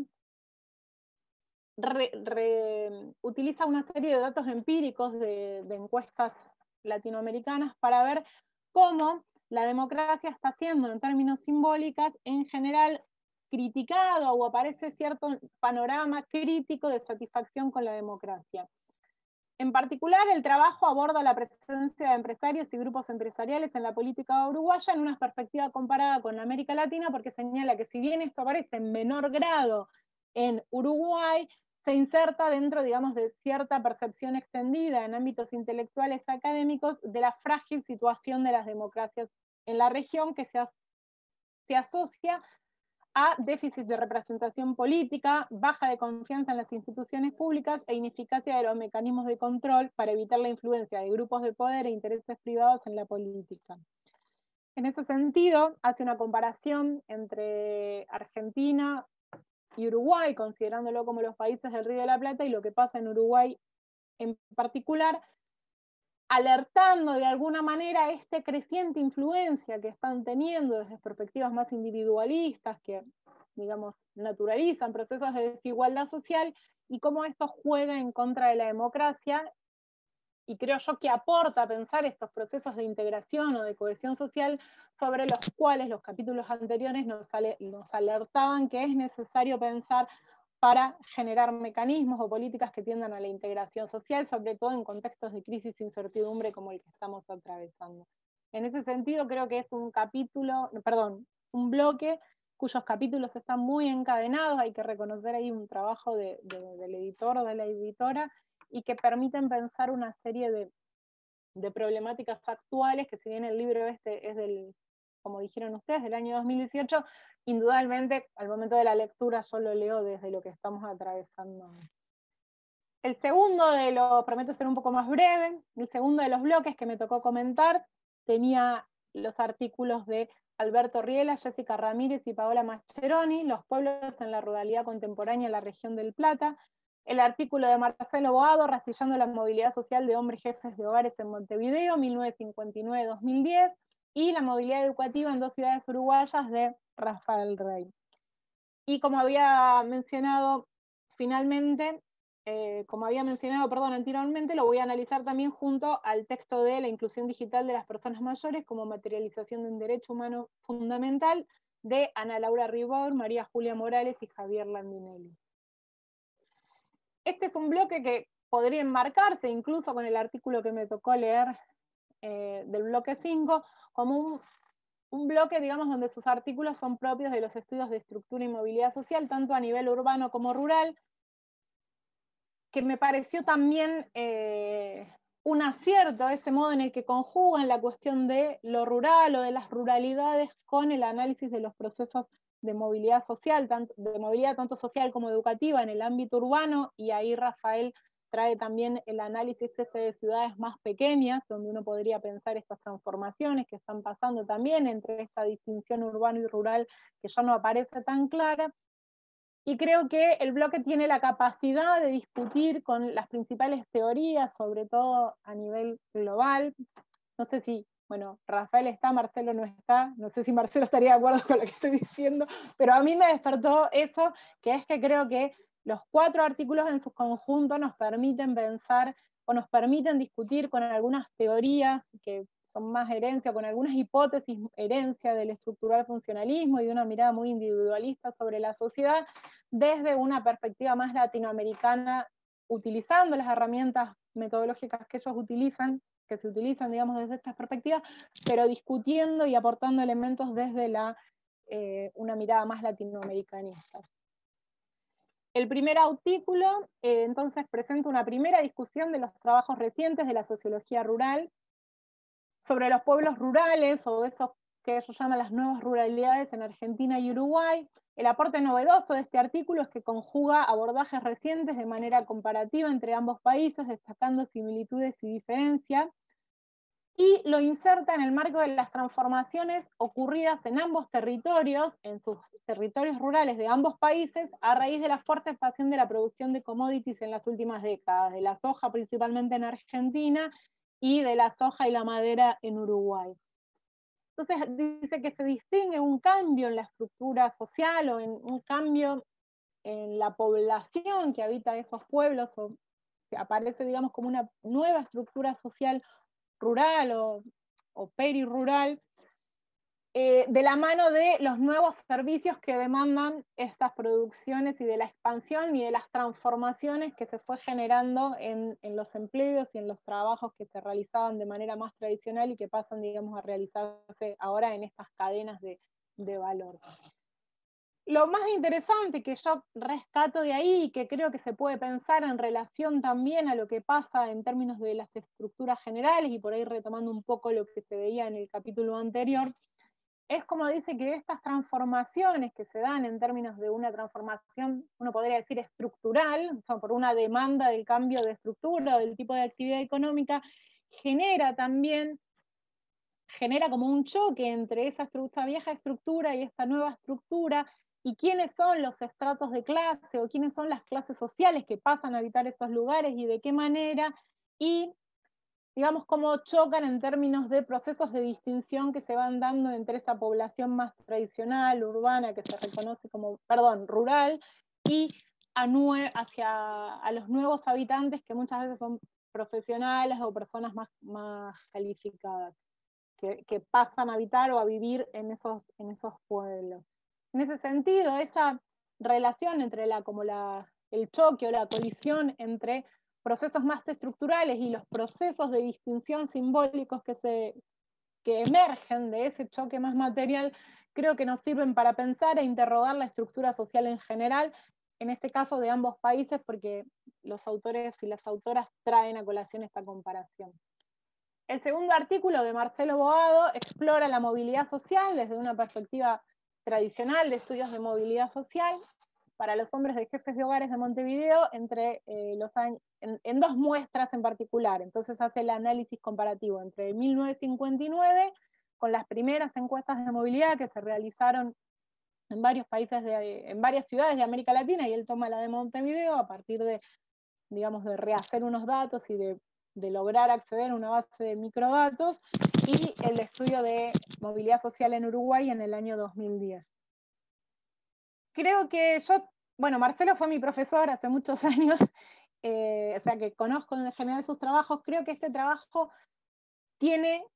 Re, re, utiliza una serie de datos empíricos de, de encuestas latinoamericanas para ver cómo la democracia está siendo en términos simbólicos en general criticado, o aparece cierto panorama crítico de satisfacción con la democracia. En particular, el trabajo aborda la presencia de empresarios y grupos empresariales en la política uruguaya en una perspectiva comparada con América Latina, porque señala que si bien esto aparece en menor grado en Uruguay, se inserta dentro, digamos, de cierta percepción extendida en ámbitos intelectuales académicos de la frágil situación de las democracias en la región, que se, as se asocia a déficit de representación política, baja de confianza en las instituciones públicas e ineficacia de los mecanismos de control para evitar la influencia de grupos de poder e intereses privados en la política. En ese sentido, hace una comparación entre Argentina y Uruguay, considerándolo como los países del Río de la Plata, y lo que pasa en Uruguay en particular, alertando de alguna manera esta creciente influencia que están teniendo desde perspectivas más individualistas, que, digamos, naturalizan procesos de desigualdad social, y cómo esto juega en contra de la democracia, y creo yo que aporta a pensar estos procesos de integración o de cohesión social sobre los cuales los capítulos anteriores nos, nos alertaban que es necesario pensar para generar mecanismos o políticas que tiendan a la integración social, sobre todo en contextos de crisis e incertidumbre como el que estamos atravesando. En ese sentido, creo que es un capítulo, perdón, un bloque cuyos capítulos están muy encadenados, hay que reconocer ahí un trabajo de, de, del editor o de la editora, y que permiten pensar una serie de, de problemáticas actuales, que si bien el libro este es del, como dijeron ustedes, del año dos mil dieciocho, indudablemente al momento de la lectura yo lo leo desde lo que estamos atravesando. El segundo de los, prometo ser un poco más breve, el segundo de los bloques que me tocó comentar tenía los artículos de Alberto Riela, Jessica Ramírez y Paola Mascheroni, Los pueblos en la ruralidad contemporánea en la región del Plata, el artículo de Marcelo Boado, Rastillando la movilidad social de hombres jefes de hogares en Montevideo, mil novecientos cincuenta y nueve a dos mil diez, y la movilidad educativa en dos ciudades uruguayas de Rafael Rey. Y como había mencionado finalmente, eh, como había mencionado, perdón, anteriormente, lo voy a analizar también junto al texto de La inclusión digital de las personas mayores como materialización de un derecho humano fundamental, de Ana Laura Ribor, María Julia Morales y Javier Landinelli. Este es un bloque que podría enmarcarse incluso con el artículo que me tocó leer eh, del bloque cinco, como un un bloque, digamos, donde sus artículos son propios de los estudios de estructura y movilidad social, tanto a nivel urbano como rural, que me pareció también eh, un acierto ese modo en el que conjugan la cuestión de lo rural o de las ruralidades con el análisis de los procesos de movilidad social, tanto, de movilidad tanto social como educativa en el ámbito urbano, y ahí Rafael trae también el análisis este de ciudades más pequeñas, donde uno podría pensar estas transformaciones que están pasando también entre esta distinción urbano y rural que ya no aparece tan clara. Y creo que el bloque tiene la capacidad de discutir con las principales teorías, sobre todo a nivel global. No sé si, bueno, Rafael está, Marcelo no está, no sé si Marcelo estaría de acuerdo con lo que estoy diciendo, pero a mí me despertó eso, que es que creo que los cuatro artículos en su conjunto nos permiten pensar o nos permiten discutir con algunas teorías que son más herencia, con algunas hipótesis herencia del estructural funcionalismo y de una mirada muy individualista sobre la sociedad, desde una perspectiva más latinoamericana, utilizando las herramientas metodológicas que ellos utilizan, que se utilizan, digamos, desde estas perspectivas, pero discutiendo y aportando elementos desde la, eh, una mirada más latinoamericanista. El primer artículo, eh, entonces, presenta una primera discusión de los trabajos recientes de la sociología rural sobre los pueblos rurales, o estos que ellos llaman las nuevas ruralidades en Argentina y Uruguay. El aporte novedoso de este artículo es que conjuga abordajes recientes de manera comparativa entre ambos países, destacando similitudes y diferencias, y lo inserta en el marco de las transformaciones ocurridas en ambos territorios, en sus territorios rurales de ambos países, a raíz de la fuerte expansión de la producción de commodities en las últimas décadas, de la soja principalmente en Argentina, y de la soja y la madera en Uruguay. Entonces dice que se distingue un cambio en la estructura social, o en un cambio en la población que habita esos pueblos, o que aparece, digamos, como una nueva estructura social rural o, o perirural, eh, de la mano de los nuevos servicios que demandan estas producciones y de la expansión y de las transformaciones que se fue generando en, en los empleos y en los trabajos que se realizaban de manera más tradicional y que pasan, digamos, a realizarse ahora en estas cadenas de, de valor. Lo más interesante que yo rescato de ahí, que creo que se puede pensar en relación también a lo que pasa en términos de las estructuras generales, y por ahí retomando un poco lo que se veía en el capítulo anterior, es como dice que estas transformaciones que se dan en términos de una transformación, uno podría decir estructural, o sea, por una demanda del cambio de estructura o del tipo de actividad económica, genera también, genera como un choque entre esa, esa vieja estructura y esta nueva estructura, y quiénes son los estratos de clase, o quiénes son las clases sociales que pasan a habitar esos lugares y de qué manera, y digamos, cómo chocan en términos de procesos de distinción que se van dando entre esa población más tradicional, urbana, que se reconoce como, perdón, rural, y a nue hacia a los nuevos habitantes que muchas veces son profesionales o personas más, más calificadas, que, que pasan a habitar o a vivir en esos, en esos pueblos. En ese sentido, esa relación entre la, como la, el choque o la colisión entre procesos más estructurales y los procesos de distinción simbólicos que, se, que emergen de ese choque más material, creo que nos sirven para pensar e interrogar la estructura social en general, en este caso de ambos países, porque los autores y las autoras traen a colación esta comparación. El segundo artículo de Marcelo Boado explora la movilidad social desde una perspectiva tradicional de estudios de movilidad social para los hombres de jefes de hogares de Montevideo entre eh, los años, en, en dos muestras en particular. Entonces hace el análisis comparativo entre mil novecientos cincuenta y nueve, con las primeras encuestas de movilidad que se realizaron en varios países, de, en varias ciudades de América Latina, y él toma la de Montevideo a partir de, digamos, de rehacer unos datos y de, de lograr acceder a una base de microdatos, y el estudio de movilidad social en Uruguay en el año dos mil diez. Creo que yo, bueno, Marcelo fue mi profesor hace muchos años, eh, o sea que conozco en general sus trabajos. Creo que este trabajo tiene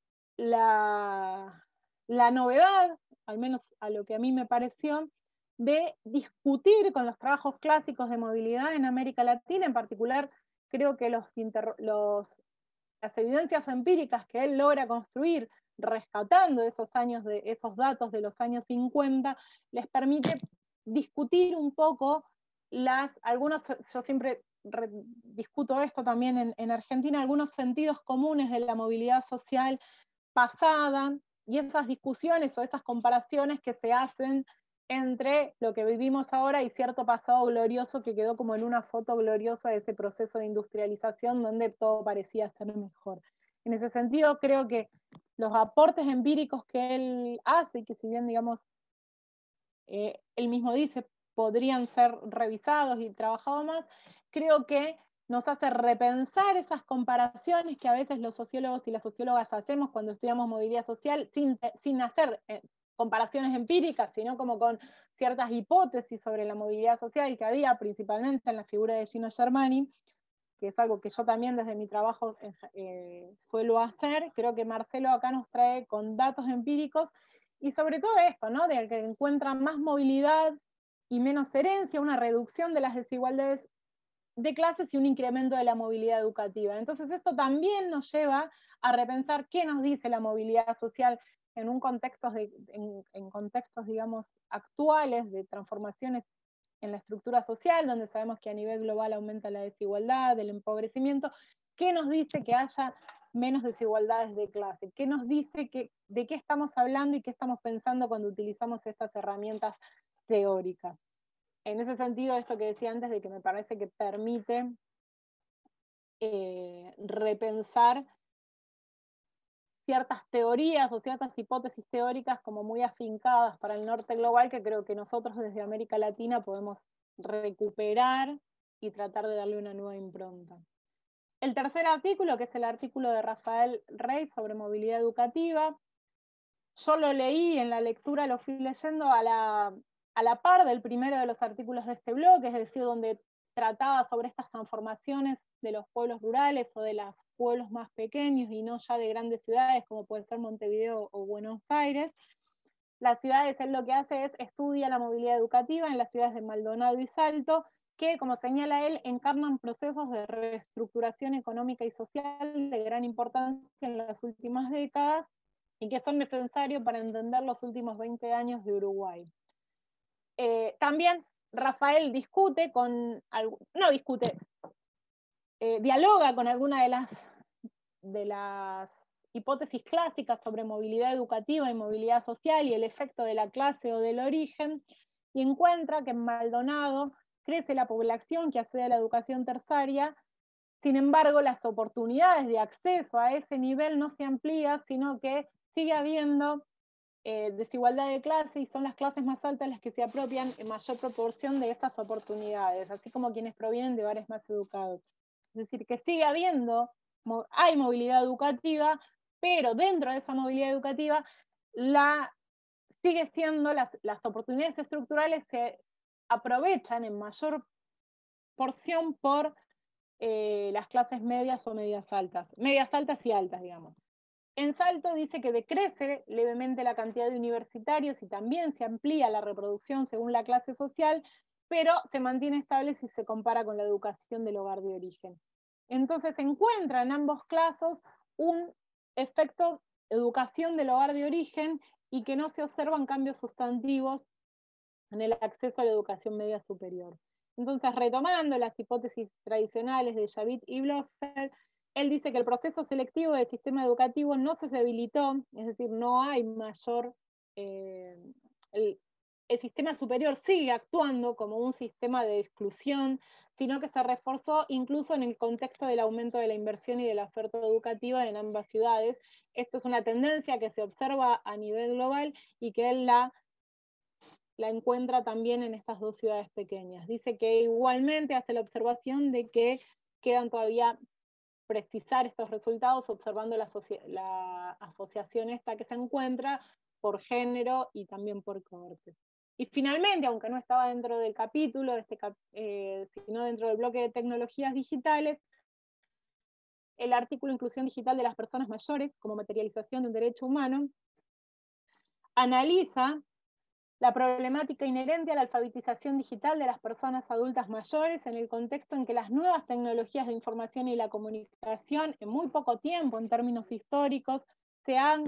la, la novedad, al menos a lo que a mí me pareció, de discutir con los trabajos clásicos de movilidad en América Latina. En particular, creo que los, los, las evidencias empíricas que él logra construir rescatando esos años, de, esos datos de los años cincuenta, les permite discutir un poco las, algunos, yo siempre re, discuto esto también en, en Argentina, algunos sentidos comunes de la movilidad social pasada, y esas discusiones o esas comparaciones que se hacen entre lo que vivimos ahora y cierto pasado glorioso que quedó como en una foto gloriosa de ese proceso de industrialización donde todo parecía ser mejor. En ese sentido, creo que los aportes empíricos que él hace, que si bien, digamos, eh, él mismo dice, podrían ser revisados y trabajados más, creo que nos hace repensar esas comparaciones que a veces los sociólogos y las sociólogas hacemos cuando estudiamos movilidad social, sin, sin hacer eh, comparaciones empíricas, sino como con ciertas hipótesis sobre la movilidad social que había principalmente en la figura de Gino Germani, que es algo que yo también desde mi trabajo eh, suelo hacer. Creo que Marcelo acá nos trae con datos empíricos, y sobre todo esto, ¿no? De que encuentra más movilidad y menos herencia, una reducción de las desigualdades de clases y un incremento de la movilidad educativa. Entonces esto también nos lleva a repensar qué nos dice la movilidad social en, un contexto de, en, en contextos, digamos, actuales de transformaciones en la estructura social, donde sabemos que a nivel global aumenta la desigualdad, el empobrecimiento. ¿Qué nos dice que haya menos desigualdades de clase? ¿Qué nos dice que, de qué estamos hablando y qué estamos pensando cuando utilizamos estas herramientas teóricas? En ese sentido, esto que decía antes, de que me parece que permite eh, repensar ciertas teorías o ciertas hipótesis teóricas como muy afincadas para el norte global, que creo que nosotros desde América Latina podemos recuperar y tratar de darle una nueva impronta. El tercer artículo, que es el artículo de Rafael Rey sobre movilidad educativa, yo lo leí en la lectura, lo fui leyendo a la, a la par del primero de los artículos de este blog, es decir, donde trataba sobre estas transformaciones de los pueblos rurales o de los pueblos más pequeños y no ya de grandes ciudades como puede ser Montevideo o Buenos Aires. Las ciudades, él lo que hace es estudia la movilidad educativa en las ciudades de Maldonado y Salto, que, como señala él, encarnan procesos de reestructuración económica y social de gran importancia en las últimas décadas y que son necesarios para entender los últimos veinte años de Uruguay. Eh, también Rafael discute con, no discute, eh, dialoga con alguna de las, de las hipótesis clásicas sobre movilidad educativa y movilidad social y el efecto de la clase o del origen, y encuentra que en Maldonado crece la población que accede a la educación terciaria. Sin embargo, las oportunidades de acceso a ese nivel no se amplían, sino que sigue habiendo eh, desigualdad de clase, y son las clases más altas las que se apropian en mayor proporción de estas oportunidades, así como quienes provienen de hogares más educados. Es decir, que sigue habiendo, hay movilidad educativa, pero dentro de esa movilidad educativa la, sigue siendo las, las oportunidades estructurales que aprovechan en mayor porción por eh, las clases medias o medias altas, medias altas y altas, digamos. En Salto dice que decrece levemente la cantidad de universitarios y también se amplía la reproducción según la clase social, pero se mantiene estable si se compara con la educación del hogar de origen. Entonces se encuentra en ambos casos un efecto educación del hogar de origen y que no se observan cambios sustantivos en el acceso a la educación media superior. Entonces, retomando las hipótesis tradicionales de Javid y Blofeld, él dice que el proceso selectivo del sistema educativo no se debilitó, es decir, no hay mayor... Eh, el, el sistema superior sigue actuando como un sistema de exclusión, sino que se reforzó incluso en el contexto del aumento de la inversión y de la oferta educativa en ambas ciudades. Esto es una tendencia que se observa a nivel global y que él la, la encuentra también en estas dos ciudades pequeñas. Dice que igualmente hace la observación de que quedan todavía precisar estos resultados observando la, asocia la asociación esta que se encuentra por género y también por cohorte. Y finalmente, aunque no estaba dentro del capítulo, este cap eh, sino dentro del bloque de tecnologías digitales, el artículo Inclusión Digital de las Personas Mayores como materialización de un derecho humano analiza la problemática inherente a la alfabetización digital de las personas adultas mayores en el contexto en que las nuevas tecnologías de información y la comunicación en muy poco tiempo, en términos históricos, se han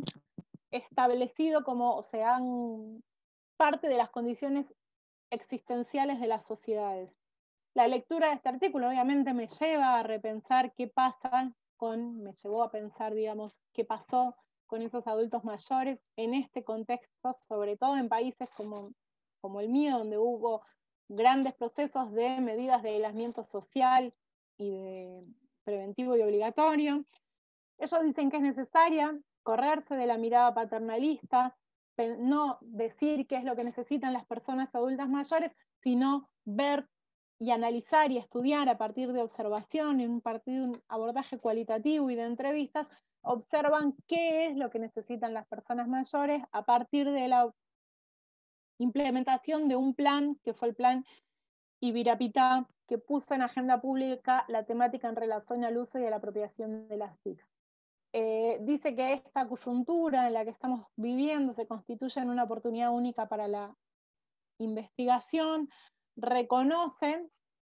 establecido como, o se han parte de las condiciones existenciales de las sociedades. La lectura de este artículo obviamente me lleva a repensar qué pasa con, me llevó a pensar, digamos, qué pasó con esos adultos mayores en este contexto, sobre todo en países como, como el mío, donde hubo grandes procesos de medidas de aislamiento social y de preventivo y obligatorio. Ellos dicen que es necesaria correrse de la mirada paternalista, no decir qué es lo que necesitan las personas adultas mayores, sino ver y analizar y estudiar a partir de observación, y a partir de un abordaje cualitativo y de entrevistas, observan qué es lo que necesitan las personas mayores a partir de la implementación de un plan, que fue el plan Ibirapitá, que puso en agenda pública la temática en relación al uso y a la apropiación de las T I C. Eh, dice que esta coyuntura en la que estamos viviendo se constituye en una oportunidad única para la investigación, reconoce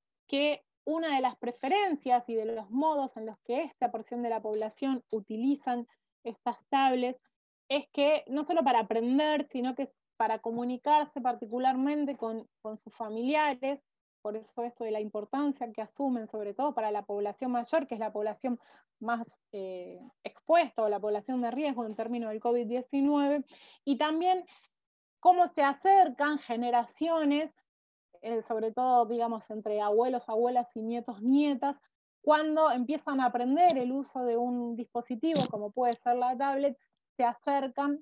que una de las preferencias y de los modos en los que esta porción de la población utilizan estas tablets es que no solo para aprender, sino que para comunicarse particularmente con, con sus familiares. Por eso esto de la importancia que asumen, sobre todo para la población mayor, que es la población más eh, expuesta, o la población de riesgo en términos del COVID diecinueve, y también cómo se acercan generaciones, eh, sobre todo, digamos, entre abuelos, abuelas y nietos, nietas, cuando empiezan a aprender el uso de un dispositivo, como puede ser la tablet, se acercan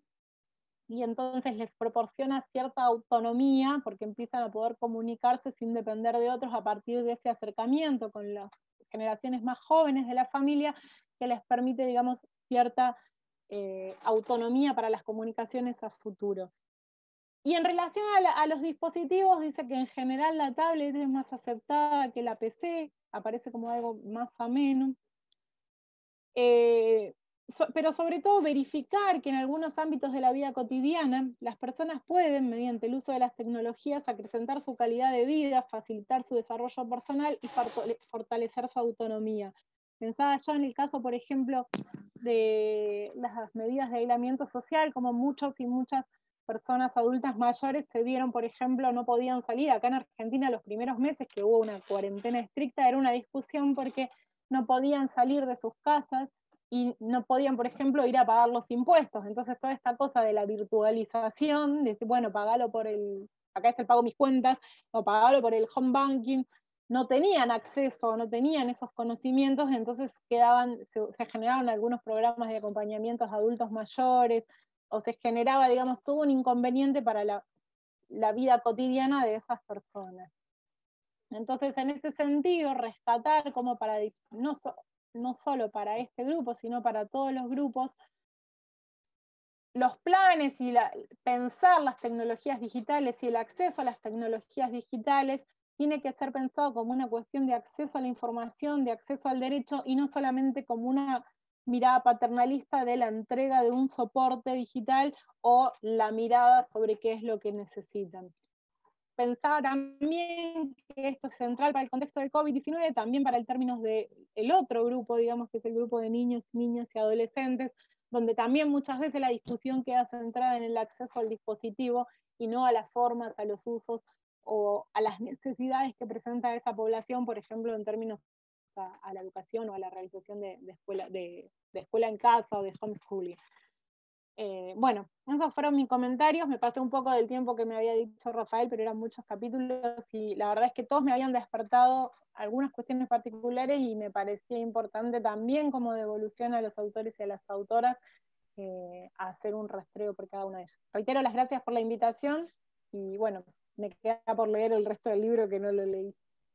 y entonces les proporciona cierta autonomía, porque empiezan a poder comunicarse sin depender de otros a partir de ese acercamiento con las generaciones más jóvenes de la familia, que les permite, digamos, cierta eh, autonomía para las comunicaciones a futuro. Y en relación a, la, a los dispositivos, dice que en general la tablet es más aceptada que la P C, aparece como algo más ameno. Eh, So, pero sobre todo verificar que en algunos ámbitos de la vida cotidiana las personas pueden, mediante el uso de las tecnologías, acrecentar su calidad de vida, facilitar su desarrollo personal y fortalecer su autonomía. Pensaba yo en el caso, por ejemplo, de las medidas de aislamiento social, como muchos y muchas personas adultas mayores se dieron, por ejemplo, no podían salir. Acá en Argentina los primeros meses que hubo una cuarentena estricta era una discusión porque no podían salir de sus casas y no podían, por ejemplo, ir a pagar los impuestos. Entonces toda esta cosa de la virtualización, de decir, bueno, pagalo por el, acá es el pago mis cuentas, o pagalo por el home banking, no tenían acceso, no tenían esos conocimientos, entonces quedaban, se, se generaban algunos programas de acompañamiento a adultos mayores, o se generaba, digamos, todo un inconveniente para la, la vida cotidiana de esas personas. Entonces, en ese sentido, rescatar como para, no, no solo para este grupo, sino para todos los grupos, los planes y la, pensar las tecnologías digitales y el acceso a las tecnologías digitales tiene que ser pensado como una cuestión de acceso a la información, de acceso al derecho, y no solamente como una mirada paternalista de la entrega de un soporte digital o la mirada sobre qué es lo que necesitan. Pensar también que esto es central para el contexto del COVID diecinueve, también para el términos del otro grupo, digamos, que es el grupo de niños, niñas y adolescentes, donde también muchas veces la discusión queda centrada en el acceso al dispositivo y no a las formas, a los usos o a las necesidades que presenta esa población, por ejemplo, en términos a, a la educación o a la realización de, de, escuela, de, de escuela en casa o de homeschooling. Eh, bueno, esos fueron mis comentarios. Me pasé un poco del tiempo que me había dicho Rafael, pero eran muchos capítulos y la verdad es que todos me habían despertado algunas cuestiones particulares y me parecía importante también como devolución a los autores y a las autoras eh, hacer un rastreo por cada una de ellas. Reitero las gracias por la invitación y bueno, me queda por leer el resto del libro que no lo leí.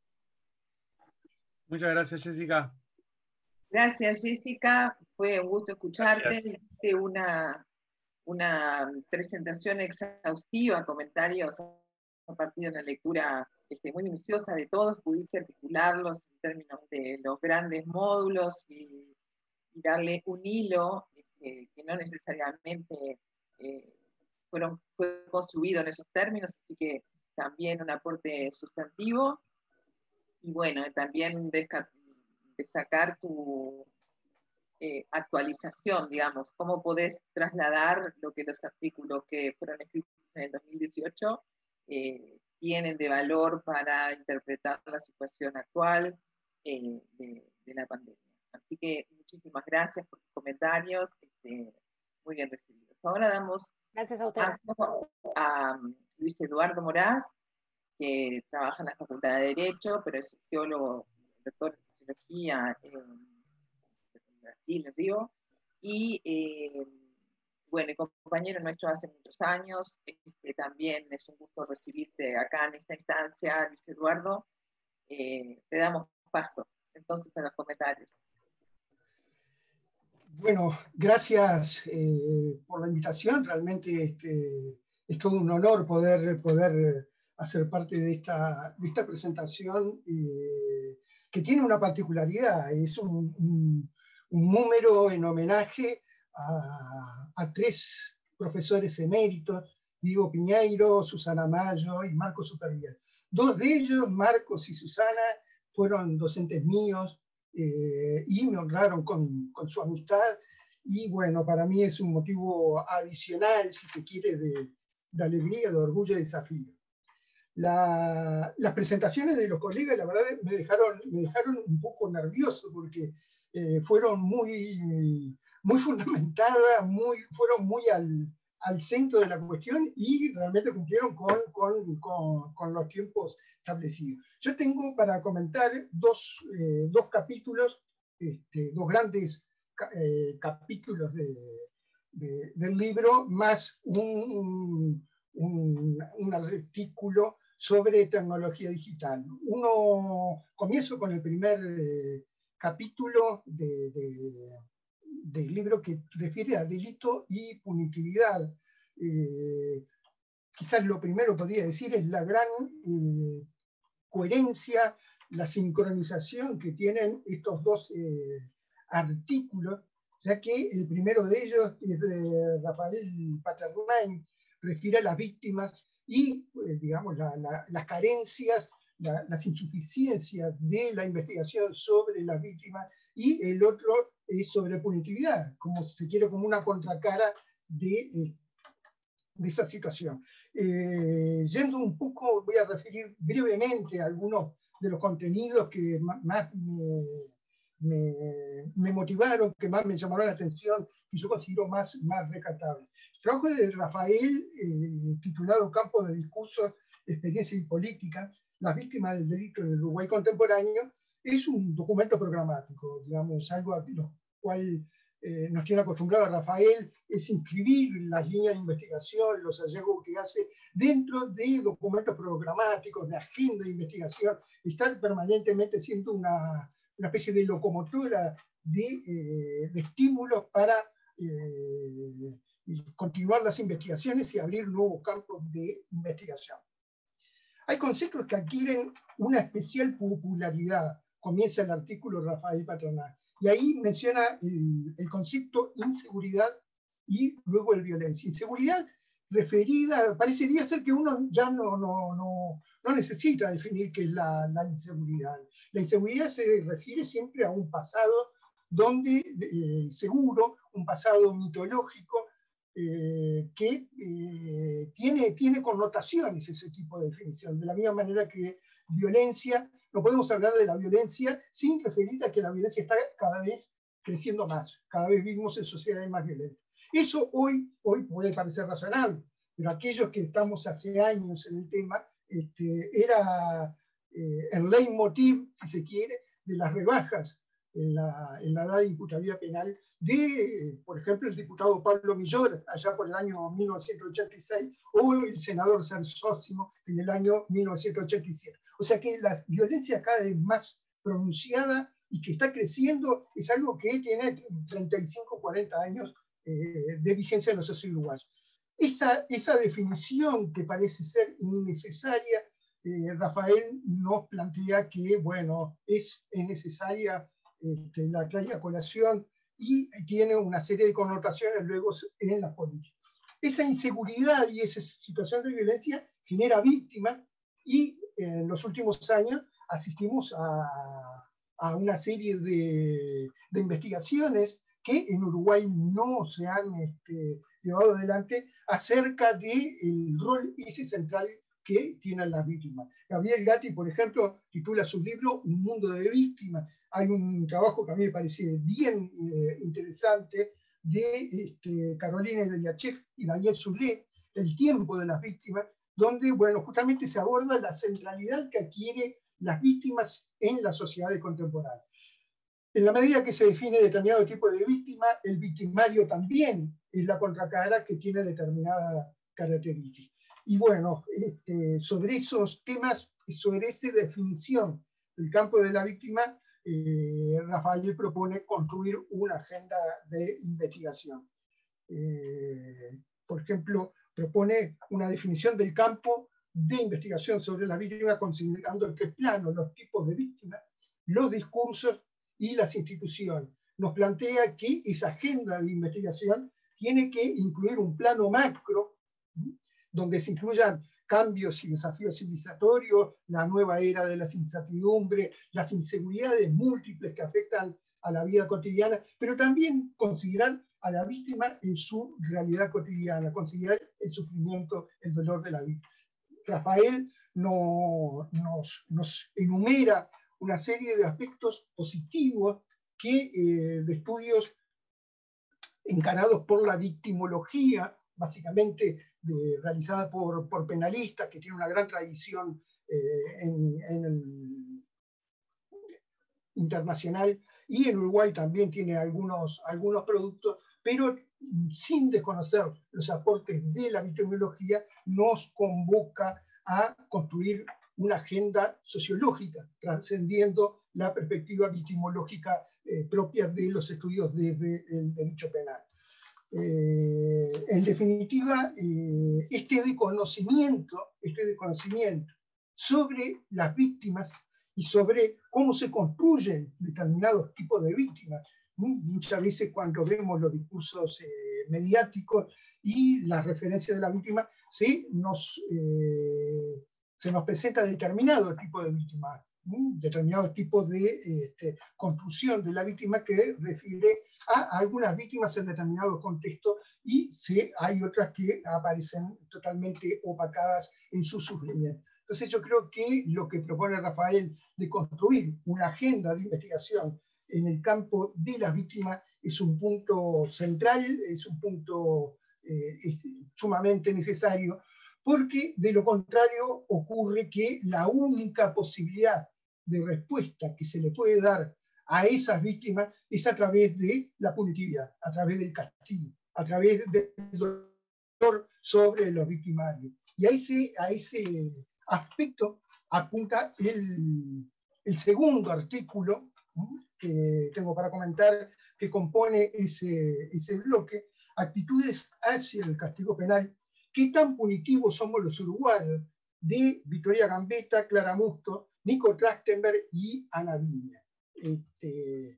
Muchas gracias, Jessica. Gracias, Jessica. Fue un gusto escucharte. Hiciste una, una presentación exhaustiva, comentarios a partir de una lectura este, muy minuciosa de todos. Pudiste articularlos en términos de los grandes módulos y, y darle un hilo este, que no necesariamente eh, fueron, fue construido en esos términos, así que también un aporte sustantivo. Y bueno, también destacar tu, eh, actualización, digamos, cómo podés trasladar lo que los artículos que fueron escritos en el dos mil dieciocho eh, tienen de valor para interpretar la situación actual eh, de, de la pandemia. Así que muchísimas gracias por sus comentarios, este, muy bien recibidos. Ahora damos Gracias a usted. paso a Luis Eduardo Moraz, que trabaja en la Facultad de Derecho, pero es sociólogo, doctor en sociología en, en Brasil, les digo, y eh, bueno, compañero nuestro hace muchos años, este, también es un gusto recibirte acá en esta instancia, Luis Eduardo. Eh, te damos paso entonces a los comentarios. Bueno, gracias eh, por la invitación. Realmente este, es todo un honor poder, poder hacer parte de esta, de esta presentación eh, que tiene una particularidad. Es un, un, un número en homenaje a, a tres profesores eméritos, Diego Piñeiro, Susana Mayo y Marcos Supervielle. Dos de ellos, Marcos y Susana, fueron docentes míos, Eh, y me honraron con, con su amistad, y bueno, para mí es un motivo adicional, si se quiere, de, de alegría, de orgullo y desafío. La, las presentaciones de los colegas, la verdad, me dejaron, me dejaron un poco nervioso, porque eh, fueron muy, muy fundamentadas, muy, fueron muy al, al centro de la cuestión y realmente cumplieron con, con, con, con los tiempos establecidos. Yo tengo para comentar dos, eh, dos capítulos, este, dos grandes eh, capítulos de, de, del libro, más un, un, un artículo sobre tecnología digital. Uno, comienzo con el primer eh, capítulo de, de del libro, que refiere a delito y punitividad. Eh, quizás lo primero que podría decir es la gran eh, coherencia, la sincronización que tienen estos dos eh, artículos, ya que el primero de ellos es de Rafael Paternain, refiere a las víctimas y, eh, digamos, la, la, las carencias, la, las insuficiencias de la investigación sobre las víctimas, y el otro es sobre punitividad, como si se quiere, como una contracara de, eh, de esa situación. Eh, yendo un poco, voy a referir brevemente a algunos de los contenidos que más me, me, me motivaron, que más me llamaron la atención, y yo considero más, más recatables. El trabajo de Rafael, eh, titulado Campo de Discursos, Experiencia y Política, las víctimas del delito en el Uruguay contemporáneo, es un documento programático, digamos, algo a lo cual eh, nos tiene acostumbrado a Rafael, es inscribir las líneas de investigación, los hallazgos que hace dentro de documentos programáticos, de agenda de investigación, estar permanentemente siendo una, una especie de locomotora de, eh, de estímulos para eh, continuar las investigaciones y abrir nuevos campos de investigación. Hay conceptos que adquieren una especial popularidad. Comienza el artículo Rafael Paternain, y ahí menciona el, el concepto inseguridad y luego el violencia. Inseguridad referida, parecería ser que uno ya no, no, no, no necesita definir qué es la, la inseguridad. La inseguridad se refiere siempre a un pasado donde, eh, seguro, un pasado mitológico, Eh, que eh, tiene, tiene connotaciones ese tipo de definición, de la misma manera que violencia, no podemos hablar de la violencia sin referir a que la violencia está cada vez creciendo más, cada vez vivimos en sociedades más violentas. Eso hoy, hoy puede parecer razonable, pero aquellos que estamos hace años en el tema, este, era eh, el leitmotiv, si se quiere, de las rebajas en la, en la edad de imputabilidad penal de, por ejemplo, el diputado Pablo Millor, allá por el año mil novecientos ochenta y seis, o el senador Sansósimo en el año mil novecientos ochenta y siete. O sea que la violencia cada vez más pronunciada y que está creciendo es algo que tiene treinta y cinco, cuarenta años eh, de vigencia en los socios uruguayos. Esa, esa definición que parece ser innecesaria, eh, Rafael nos plantea que, bueno, es, es necesaria este, la trae a colación y tiene una serie de connotaciones luego en la política. Esa inseguridad y esa situación de violencia genera víctimas, y en los últimos años asistimos a, a una serie de, de investigaciones que en Uruguay no se han este, llevado adelante acerca del rol ese central que tienen las víctimas. Gabriel Gatti, por ejemplo, titula su libro Un mundo de víctimas. Hay un trabajo que a mí me parece bien eh, interesante de este, Carolina Beliachev y Daniel Zulé, El tiempo de las víctimas, donde bueno, justamente se aborda la centralidad que adquiere las víctimas en la sociedad contemporánea. En la medida que se define determinado tipo de víctima, el victimario también es la contracara que tiene determinada característica. Y bueno, este, sobre esos temas, sobre esa definición del campo de la víctima, eh, Rafael propone construir una agenda de investigación. Eh, por ejemplo, propone una definición del campo de investigación sobre la víctima considerando en tres planos: los tipos de víctimas, los discursos y las instituciones. Nos plantea que esa agenda de investigación tiene que incluir un plano macro, ¿sí?, donde se incluyan cambios y desafíos civilizatorios, la nueva era de las incertidumbres, las inseguridades múltiples que afectan a la vida cotidiana, pero también considerar a la víctima en su realidad cotidiana, considerar el sufrimiento, el dolor de la víctima. Rafael no, nos, nos enumera una serie de aspectos positivos que, eh, de estudios encarados por la victimología, básicamente de, realizada por, por penalistas, que tiene una gran tradición eh, en, en el internacional, y en Uruguay también tiene algunos, algunos productos, pero sin desconocer los aportes de la victimología, nos convoca a construir una agenda sociológica, trascendiendo la perspectiva victimológica eh, propia de los estudios desde el derecho penal. Eh, en definitiva, eh, este desconocimiento, este desconocimiento sobre las víctimas y sobre cómo se construyen determinados tipos de víctimas. Muchas veces cuando vemos los discursos eh, mediáticos y las referencias de la víctima, ¿sí?, nos, eh, se nos presenta determinado tipo de víctima, ¿sí?, determinado tipo de este, construcción de la víctima que refiere a algunas víctimas en determinados contextos, y ¿sí?, hay otras que aparecen totalmente opacadas en su sufrimiento. Entonces yo creo que lo que propone Rafael de construir una agenda de investigación en el campo de las víctimas es un punto central, es un punto eh, es sumamente necesario, porque de lo contrario ocurre que la única posibilidad de respuesta que se le puede dar a esas víctimas es a través de la punitividad, a través del castigo, a través del dolor sobre los victimarios. Y a ese, a ese aspecto apunta el, el segundo artículo que tengo para comentar, que compone ese, ese bloque: actitudes hacia el castigo penal. ¿Qué tan punitivos somos los uruguayos? De Victoria Gambetta, Clara Musto, Nico Trachtenberg y Ana Viña. Este,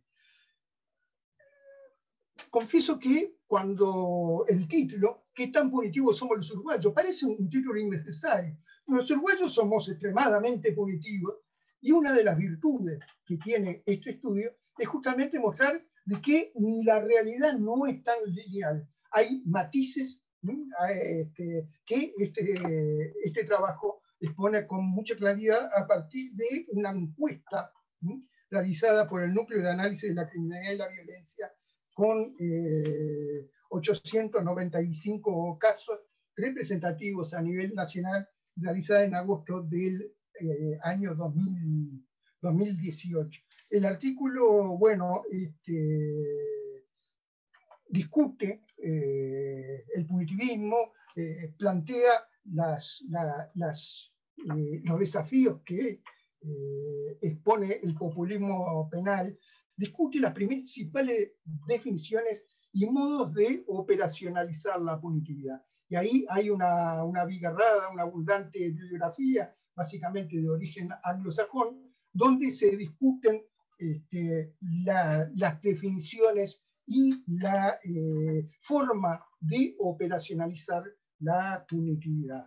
confieso que cuando el título, ¿qué tan punitivos somos los uruguayos?, parece un título innecesario. Los uruguayos somos extremadamente punitivos, y una de las virtudes que tiene este estudio es justamente mostrar de que la realidad no es tan lineal. Hay matices, ¿sí?, este, que este, este trabajo expone con mucha claridad a partir de una encuesta, ¿sí?, realizada por el Núcleo de Análisis de la Criminalidad y la Violencia, con eh, ochocientos noventa y cinco casos representativos a nivel nacional, realizada en agosto del eh, año dos mil, dos mil dieciocho. El artículo, bueno, este, discute eh, el punitivismo, eh, plantea las, la, las, eh, los desafíos que eh, expone el populismo penal, discute las principales definiciones y modos de operacionalizar la punitividad. Y ahí hay una, una bigarrada, una abundante bibliografía, básicamente de origen anglosajón, donde se discuten este, la, las definiciones y la eh, forma de operacionalizar la punitividad.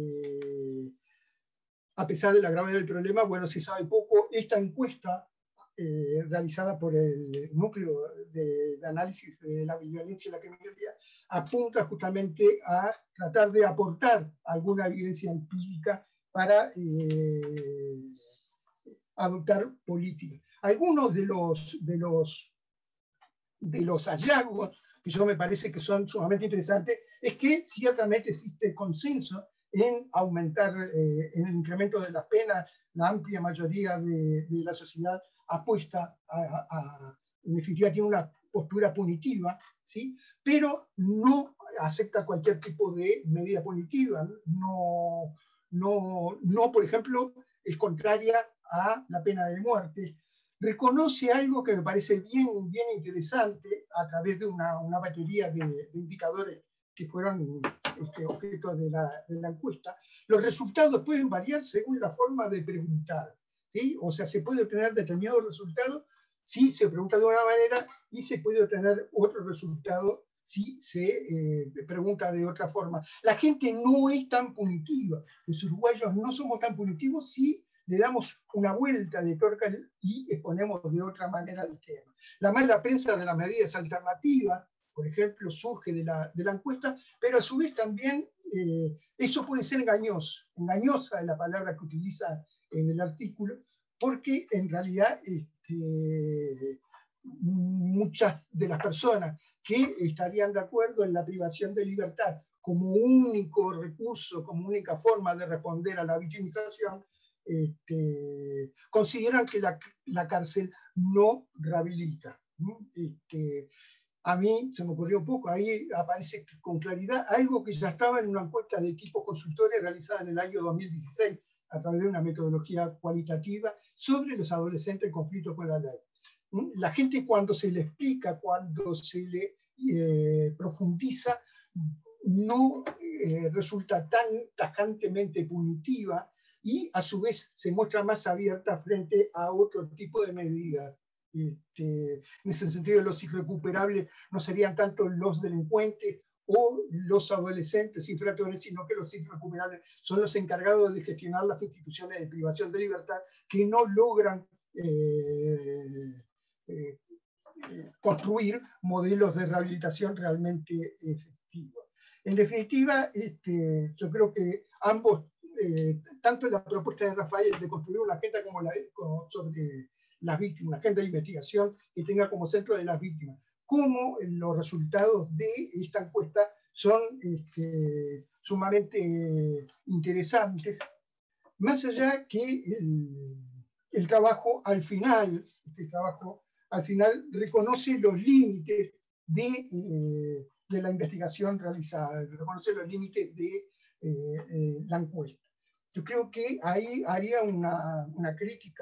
Eh, a pesar de la gravedad del problema, bueno, se sabe poco. Esta encuesta eh, realizada por el Núcleo de, de Análisis de la Violencia y la Criminalidad, apunta justamente a tratar de aportar alguna evidencia empírica para eh, adoptar políticas. Algunos de los, de, los, de los hallazgos que yo me parece que son sumamente interesantes es que ciertamente existe consenso en aumentar, eh, en el incremento de las penas. La amplia mayoría de, de la sociedad apuesta a, a, a, en definitiva, tiene una postura punitiva, ¿sí? Pero no acepta cualquier tipo de medida punitiva. No, no, no, por ejemplo, es contraria a la pena de muerte. Reconoce algo que me parece bien, bien interesante a través de una, una batería de, de indicadores que fueron este, objeto de la, de la encuesta. Los resultados pueden variar según la forma de preguntar, ¿sí? O sea, se puede obtener determinados resultados si se pregunta de una manera y se puede obtener otro resultado si se eh, pregunta de otra forma. La gente no es tan punitiva. Los uruguayos no somos tan punitivos si le damos una vuelta de tuerca y exponemos de otra manera el tema. La mala prensa de las medidas alternativas, por ejemplo, surge de la, de la encuesta, pero a su vez también eh, eso puede ser engañoso. Engañosa es la palabra que utiliza en el artículo, porque en realidad este, muchas de las personas que estarían de acuerdo en la privación de libertad como único recurso, como única forma de responder a la victimización, este, consideran que la, la cárcel no rehabilita. Este, a mí se me ocurrió un poco, ahí aparece con claridad algo que ya estaba en una encuesta de equipos consultores realizada en el año dos mil dieciséis a través de una metodología cualitativa sobre los adolescentes en conflicto con la ley. La gente, cuando se le explica, cuando se le eh, profundiza, no eh, resulta tan tajantemente punitiva y a su vez se muestra más abierta frente a otro tipo de medidas. Este, en ese sentido, los irrecuperables no serían tanto los delincuentes o los adolescentes infractores, sino que los irrecuperables son los encargados de gestionar las instituciones de privación de libertad que no logran eh, eh, eh, construir modelos de rehabilitación realmente efectivos. En definitiva, este, yo creo que ambos, eh, tanto la propuesta de Rafael de construir una agenda como la, como sobre las víctimas, una agenda de investigación que tenga como centro de las víctimas, como los resultados de esta encuesta son este, sumamente interesantes, más allá que el, el trabajo al final, este trabajo al final reconoce los límites de, eh, de la investigación realizada, reconoce los límites de eh, eh, la encuesta. Yo creo que ahí haría una, una crítica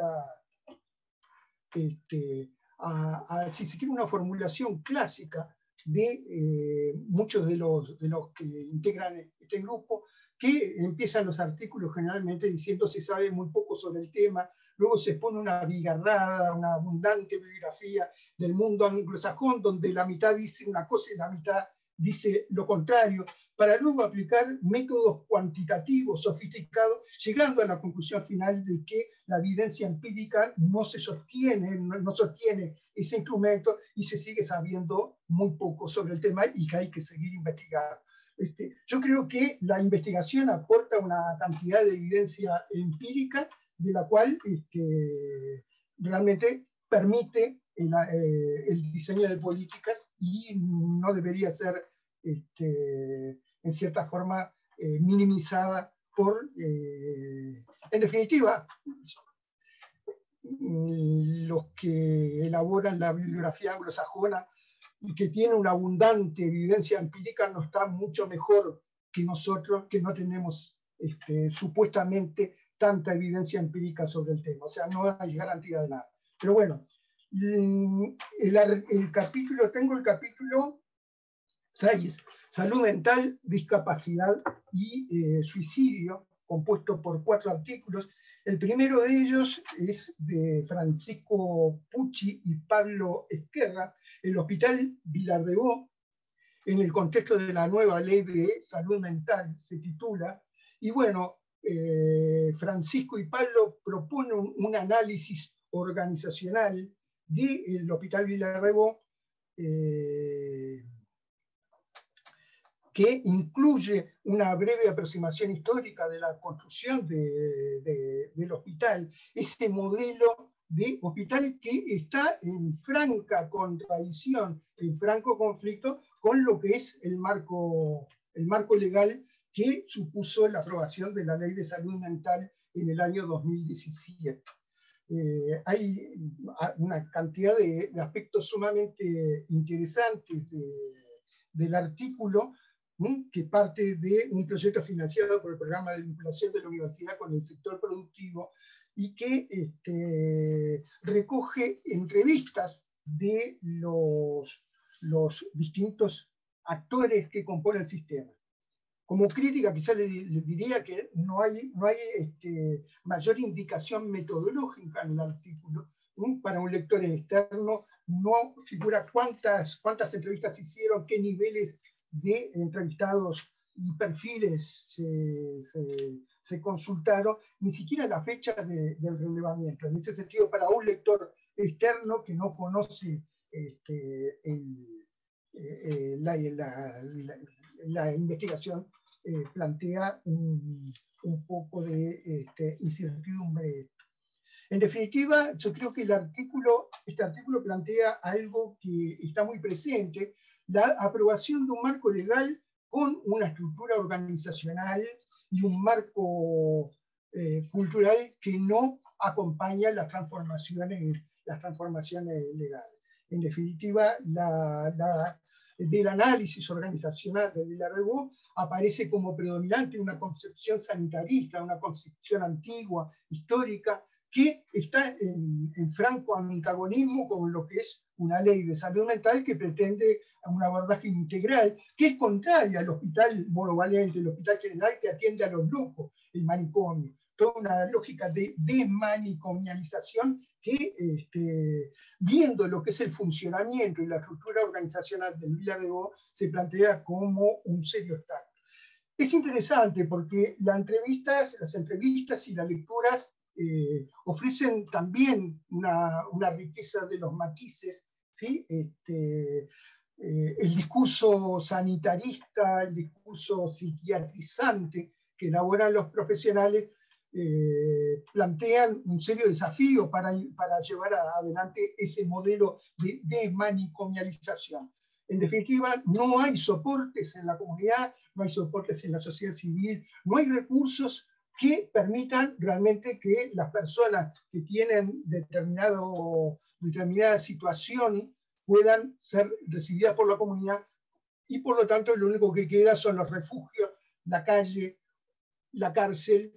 este, a, a, si se quiere, una formulación clásica de eh, muchos de los, de los que integran este grupo, que empiezan los artículos generalmente diciendo se sabe muy poco sobre el tema, luego se expone una bigarrada, una abundante bibliografía del mundo anglosajón, donde la mitad dice una cosa y la mitad dice lo contrario, para luego aplicar métodos cuantitativos sofisticados, llegando a la conclusión final de que la evidencia empírica no se sostiene, no, no sostiene ese instrumento y se sigue sabiendo muy poco sobre el tema y que hay que seguir investigando. Este, yo creo que la investigación aporta una cantidad de evidencia empírica de la cual este, realmente permite el, eh, el diseño de políticas y no debería ser este, en cierta forma eh, minimizada por, eh, en definitiva, los que elaboran la bibliografía anglosajona y que tiene una abundante evidencia empírica no está mucho mejor que nosotros, que no tenemos este, supuestamente tanta evidencia empírica sobre el tema. O sea, no hay garantía de nada. Pero bueno, el, el capítulo, tengo el capítulo seis, salud mental, discapacidad y eh, suicidio, compuesto por cuatro artículos. El primero de ellos es de Francisco Pucci y Pablo Esquerra, el Hospital Vilardebó, en el contexto de la nueva ley de salud mental, se titula. Y bueno, eh, Francisco y Pablo proponen un, un análisis organizacional del Hospital Villa-Rebo, eh, que incluye una breve aproximación histórica de la construcción de, de, del hospital, ese modelo de hospital que está en franca contradicción, en franco conflicto con lo que es el marco, el marco legal que supuso la aprobación de la Ley de Salud Mental en el año dos mil diecisiete. Eh, hay una cantidad de, de aspectos sumamente interesantes de, del artículo, ¿sí?, que parte de un proyecto financiado por el programa de vinculación de la universidad con el sector productivo y que este, recoge entrevistas de los, los distintos actores que componen el sistema. Como crítica, quizá le, le diría que no hay, no hay este, mayor indicación metodológica en el artículo. ¿Sí? Para un lector externo no figura cuántas, cuántas entrevistas se hicieron, qué niveles de entrevistados y perfiles se, se, se consultaron, ni siquiera la fecha de, del relevamiento. En ese sentido, para un lector externo que no conoce este, el, eh, la, la, la, la investigación, eh, plantea un, un poco de este, incertidumbre. En definitiva, yo creo que el artículo, este artículo plantea algo que está muy presente, la aprobación de un marco legal con una estructura organizacional y un marco eh, cultural que no acompaña las transformaciones, las transformaciones legales. En definitiva, la, la, del análisis organizacional de Villa-Rebo aparece como predominante una concepción sanitarista, una concepción antigua, histórica, que está en, en franco antagonismo con lo que es una ley de salud mental que pretende un abordaje integral, que es contraria al hospital monovalente, el hospital general que atiende a los locos, el manicomio. Toda una lógica de desmanicomialización que, este, viendo lo que es el funcionamiento y la estructura organizacional del Villa-Rebo, se plantea como un serio obstáculo. Es interesante porque las entrevistas, las entrevistas y las lecturas Eh, ofrecen también una, una riqueza de los matices, ¿sí? Este, eh, el discurso sanitarista, el discurso psiquiatrizante que elaboran los profesionales eh, plantean un serio desafío para, para llevar adelante ese modelo de desmanicomialización. En definitiva, no hay soportes en la comunidad, no hay soportes en la sociedad civil, no hay recursos que permitan realmente que las personas que tienen determinado, determinada situación puedan ser recibidas por la comunidad y por lo tanto lo único que queda son los refugios, la calle, la cárcel,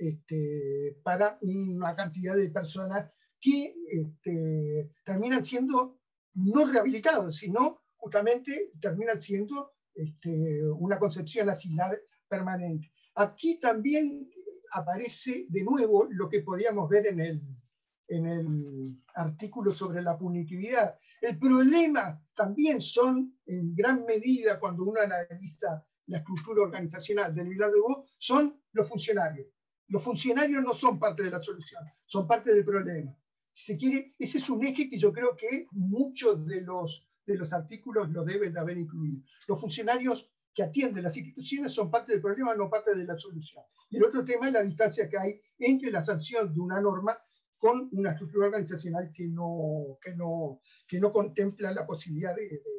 este, para una cantidad de personas que este, terminan siendo no rehabilitados, sino justamente terminan siendo este, una concepción asilar permanente. Aquí también aparece de nuevo lo que podíamos ver en el, en el artículo sobre la punitividad. El problema también son, en gran medida, cuando uno analiza la estructura organizacional del Villa-Rebo, son los funcionarios. Los funcionarios no son parte de la solución, son parte del problema. Si se quiere, ese es un eje que yo creo que muchos de los, de los artículos lo deben de haber incluido. Los funcionarios que atienden las instituciones son parte del problema, no parte de la solución. Y el otro tema es la distancia que hay entre la sanción de una norma con una estructura organizacional que no, que no, que no contempla la posibilidad de, de,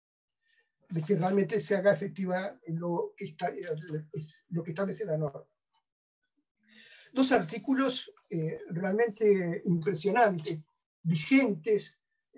de que realmente se haga efectiva lo que, está, lo que establece la norma. Dos artículos eh, realmente impresionantes, vigentes,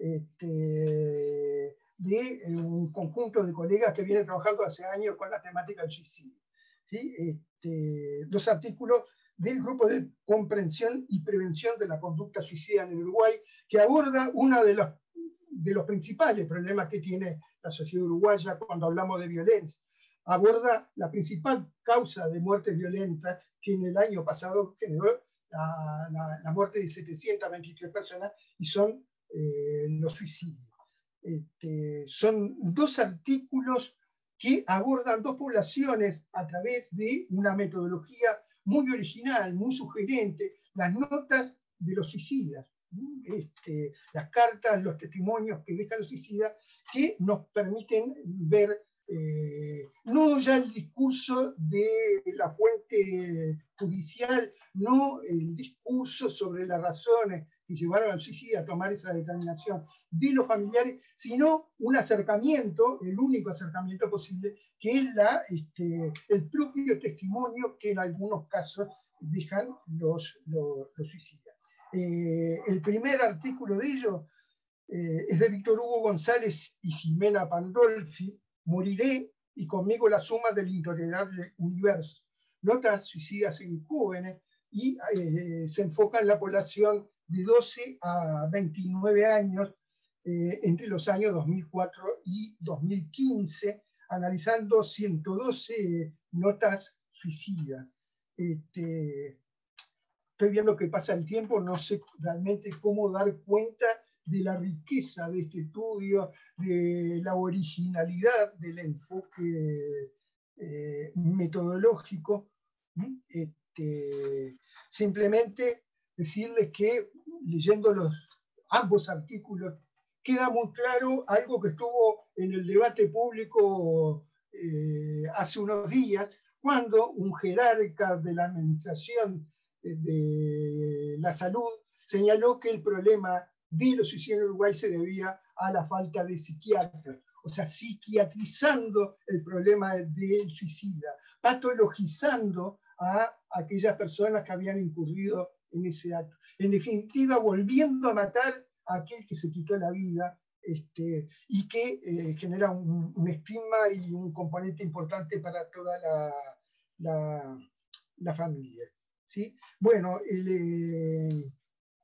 este, de un conjunto de colegas que vienen trabajando hace años con la temática del suicidio. ¿Sí? Este, dos artículos del Grupo de Comprensión y Prevención de la Conducta Suicida en el Uruguay, que aborda uno de los, de los principales problemas que tiene la sociedad uruguaya cuando hablamos de violencia. Aborda la principal causa de muertes violentas que en el año pasado generó la, la, la muerte de setecientas veintitrés personas y son eh, los suicidios. Este, son dos artículos que abordan dos poblaciones a través de una metodología muy original, muy sugerente, las notas de los suicidas. este, las cartas, los testimonios que dejan los suicidas, que nos permiten ver eh, no ya el discurso de la fuente judicial, no el discurso sobre las razones que llevaron al suicida a tomar esa determinación de los familiares, sino un acercamiento, el único acercamiento posible, que es la, este, el propio testimonio que en algunos casos dejan los, los, los suicidas. Eh, el primer artículo de ello eh, es de Víctor Hugo González y Jimena Pandolfi, Moriré y conmigo la suma del intolerable universo. Notas suicidas en jóvenes, y eh, se enfoca en la población de doce a veintinueve años eh, entre los años dos mil cuatro y dos mil quince, analizando ciento doce notas suicidas. Este, estoy viendo que pasa el tiempo, no sé realmente cómo dar cuenta de la riqueza de este estudio, de la originalidad del enfoque eh, metodológico. Este, simplemente decirles que leyendo los, ambos artículos queda muy claro algo que estuvo en el debate público eh, hace unos días, cuando un jerarca de la administración de la salud señaló que el problema de los suicidios en Uruguay se debía a la falta de psiquiatras, o sea, psiquiatrizando el problema del suicida, patologizando a aquellas personas que habían incurrido en ese acto. En definitiva, volviendo a matar a aquel que se quitó la vida, este, y que eh, genera un, un estigma y un componente importante para toda la, la, la familia. ¿Sí? Bueno, el, eh,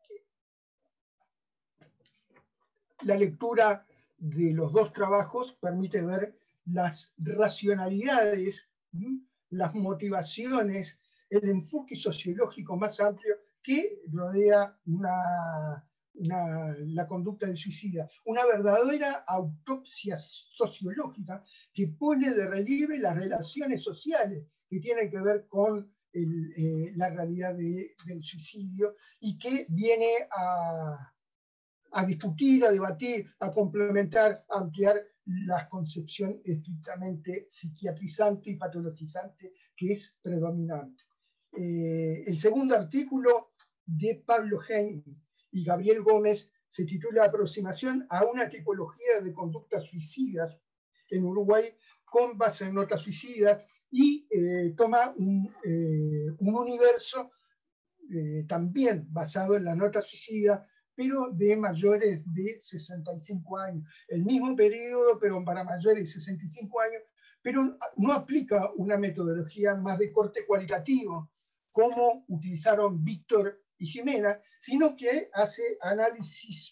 la lectura de los dos trabajos permite ver las racionalidades, ¿sí? Las motivaciones, el enfoque sociológico más amplio que rodea una, una, la conducta del suicida. Una verdadera autopsia sociológica que pone de relieve las relaciones sociales que tienen que ver con el, eh, la realidad de, del suicidio, y que viene a, a discutir, a debatir, a complementar, a ampliar la concepción estrictamente psiquiatrizante y patologizante que es predominante. Eh, el segundo artículo de Pablo Hein y Gabriel Gómez se titula Aproximación a una tipología de conductas suicidas en Uruguay con base en notas suicidas, y eh, toma un, eh, un universo eh, también basado en la nota suicida, pero de mayores de sesenta y cinco años. El mismo periodo, pero para mayores de sesenta y cinco años, pero no aplica una metodología más de corte cualitativo, como utilizaron Víctor y Jimena, sino que hace análisis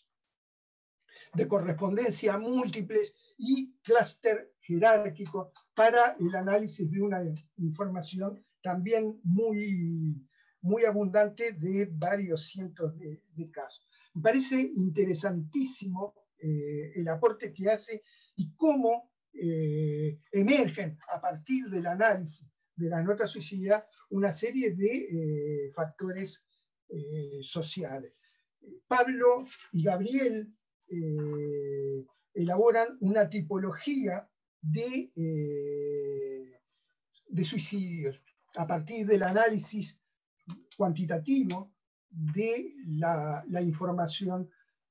de correspondencia múltiples y clúster jerárquico para el análisis de una información también muy, muy abundante de varios cientos de, de casos. Me parece interesantísimo eh, el aporte que hace y cómo eh, emergen a partir del análisis de la nota suicida una serie de eh, factores eh, sociales. Pablo y Gabriel eh, elaboran una tipología de, eh, de suicidios a partir del análisis cuantitativo de la, la información,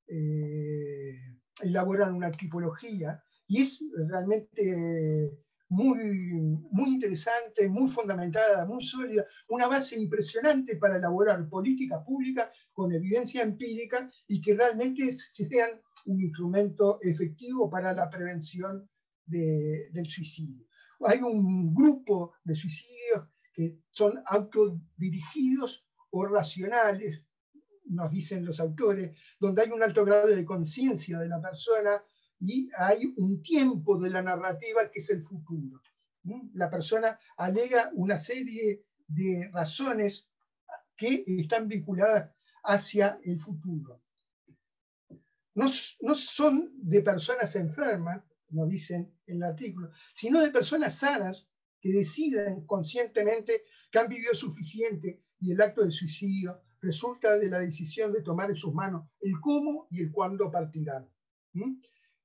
eh, elaboran una tipología, y es realmente muy, muy interesante, muy fundamentada, muy sólida, una base impresionante para elaborar política pública con evidencia empírica y que realmente sean un instrumento efectivo para la prevención de, del suicidio. Hay un grupo de suicidios que son autodirigidos o racionales, nos dicen los autores, donde hay un alto grado de conciencia de la persona y hay un tiempo de la narrativa que es el futuro. La persona alega una serie de razones que están vinculadas hacia el futuro. No, no son de personas enfermas, nos dicen en el artículo, sino de personas sanas que deciden conscientemente que han vivido suficiente y el acto de suicidio resulta de la decisión de tomar en sus manos el cómo y el cuándo partirán. ¿Mm?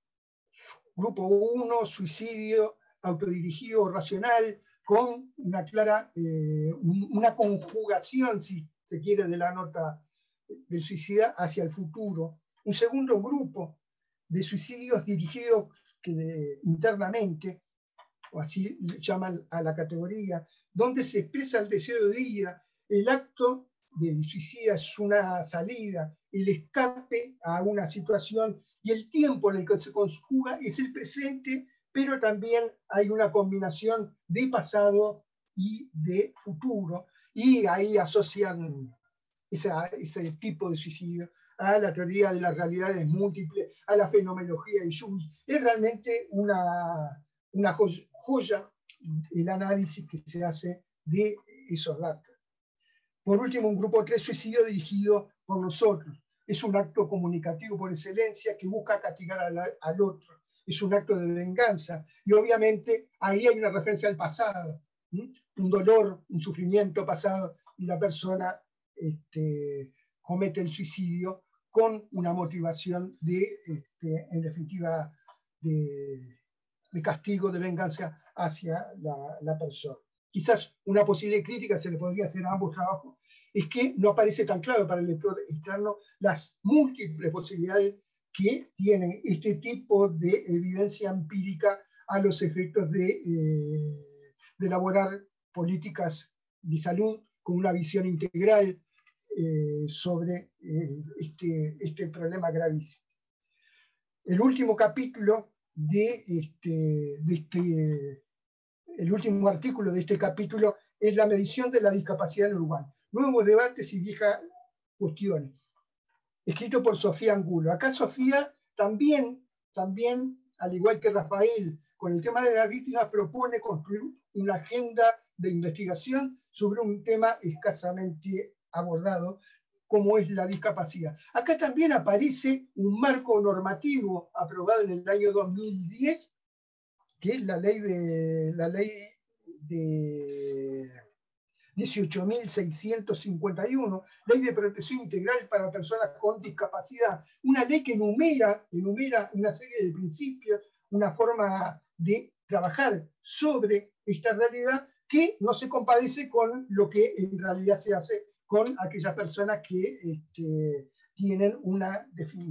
Grupo uno, suicidio autodirigido o racional, con una clara, eh, una conjugación, si se quiere, de la nota del suicida hacia el futuro. Un segundo grupo de suicidios dirigidos que de, internamente, o así llaman a la categoría, donde se expresa el deseo de vida. El acto del suicida es una salida, el escape a una situación, y el tiempo en el que se conjuga es el presente, pero también hay una combinación de pasado y de futuro, y ahí asocian esa, ese tipo de suicidio a la teoría de las realidades múltiples, a la fenomenología de Jung. Es realmente una, una joya el análisis que se hace de esos datos. Por último, un grupo tres, suicidio dirigido por nosotros. Es un acto comunicativo por excelencia que busca castigar al, al otro. Es un acto de venganza. Y obviamente ahí hay una referencia al pasado, ¿sí? Un dolor, un sufrimiento pasado, y la persona este, comete el suicidio con una motivación de, este, en definitiva, de, de castigo, de venganza hacia la, la persona. Quizás una posible crítica se le podría hacer a ambos trabajos, es que no aparece tan claro para el lector externo las múltiples posibilidades que tiene este tipo de evidencia empírica a los efectos de, eh, de elaborar políticas de salud con una visión integral eh, sobre eh, este, este problema gravísimo. El último capítulo de este, de este El último artículo de este capítulo es la medición de la discapacidad en Uruguay. Nuevos debates y viejas cuestiones. Escrito por Sofía Angulo. Acá Sofía también, también, al igual que Rafael, con el tema de las víctimas, propone construir una agenda de investigación sobre un tema escasamente abordado, como es la discapacidad. Acá también aparece un marco normativo aprobado en el año dos mil diez, que es la ley de, la ley de dieciocho mil seiscientos cincuenta y uno, Ley de Protección Integral para Personas con Discapacidad, una ley que enumera, enumera una serie de principios, una forma de trabajar sobre esta realidad que no se compadece con lo que en realidad se hace con aquellas personas que este, tienen una,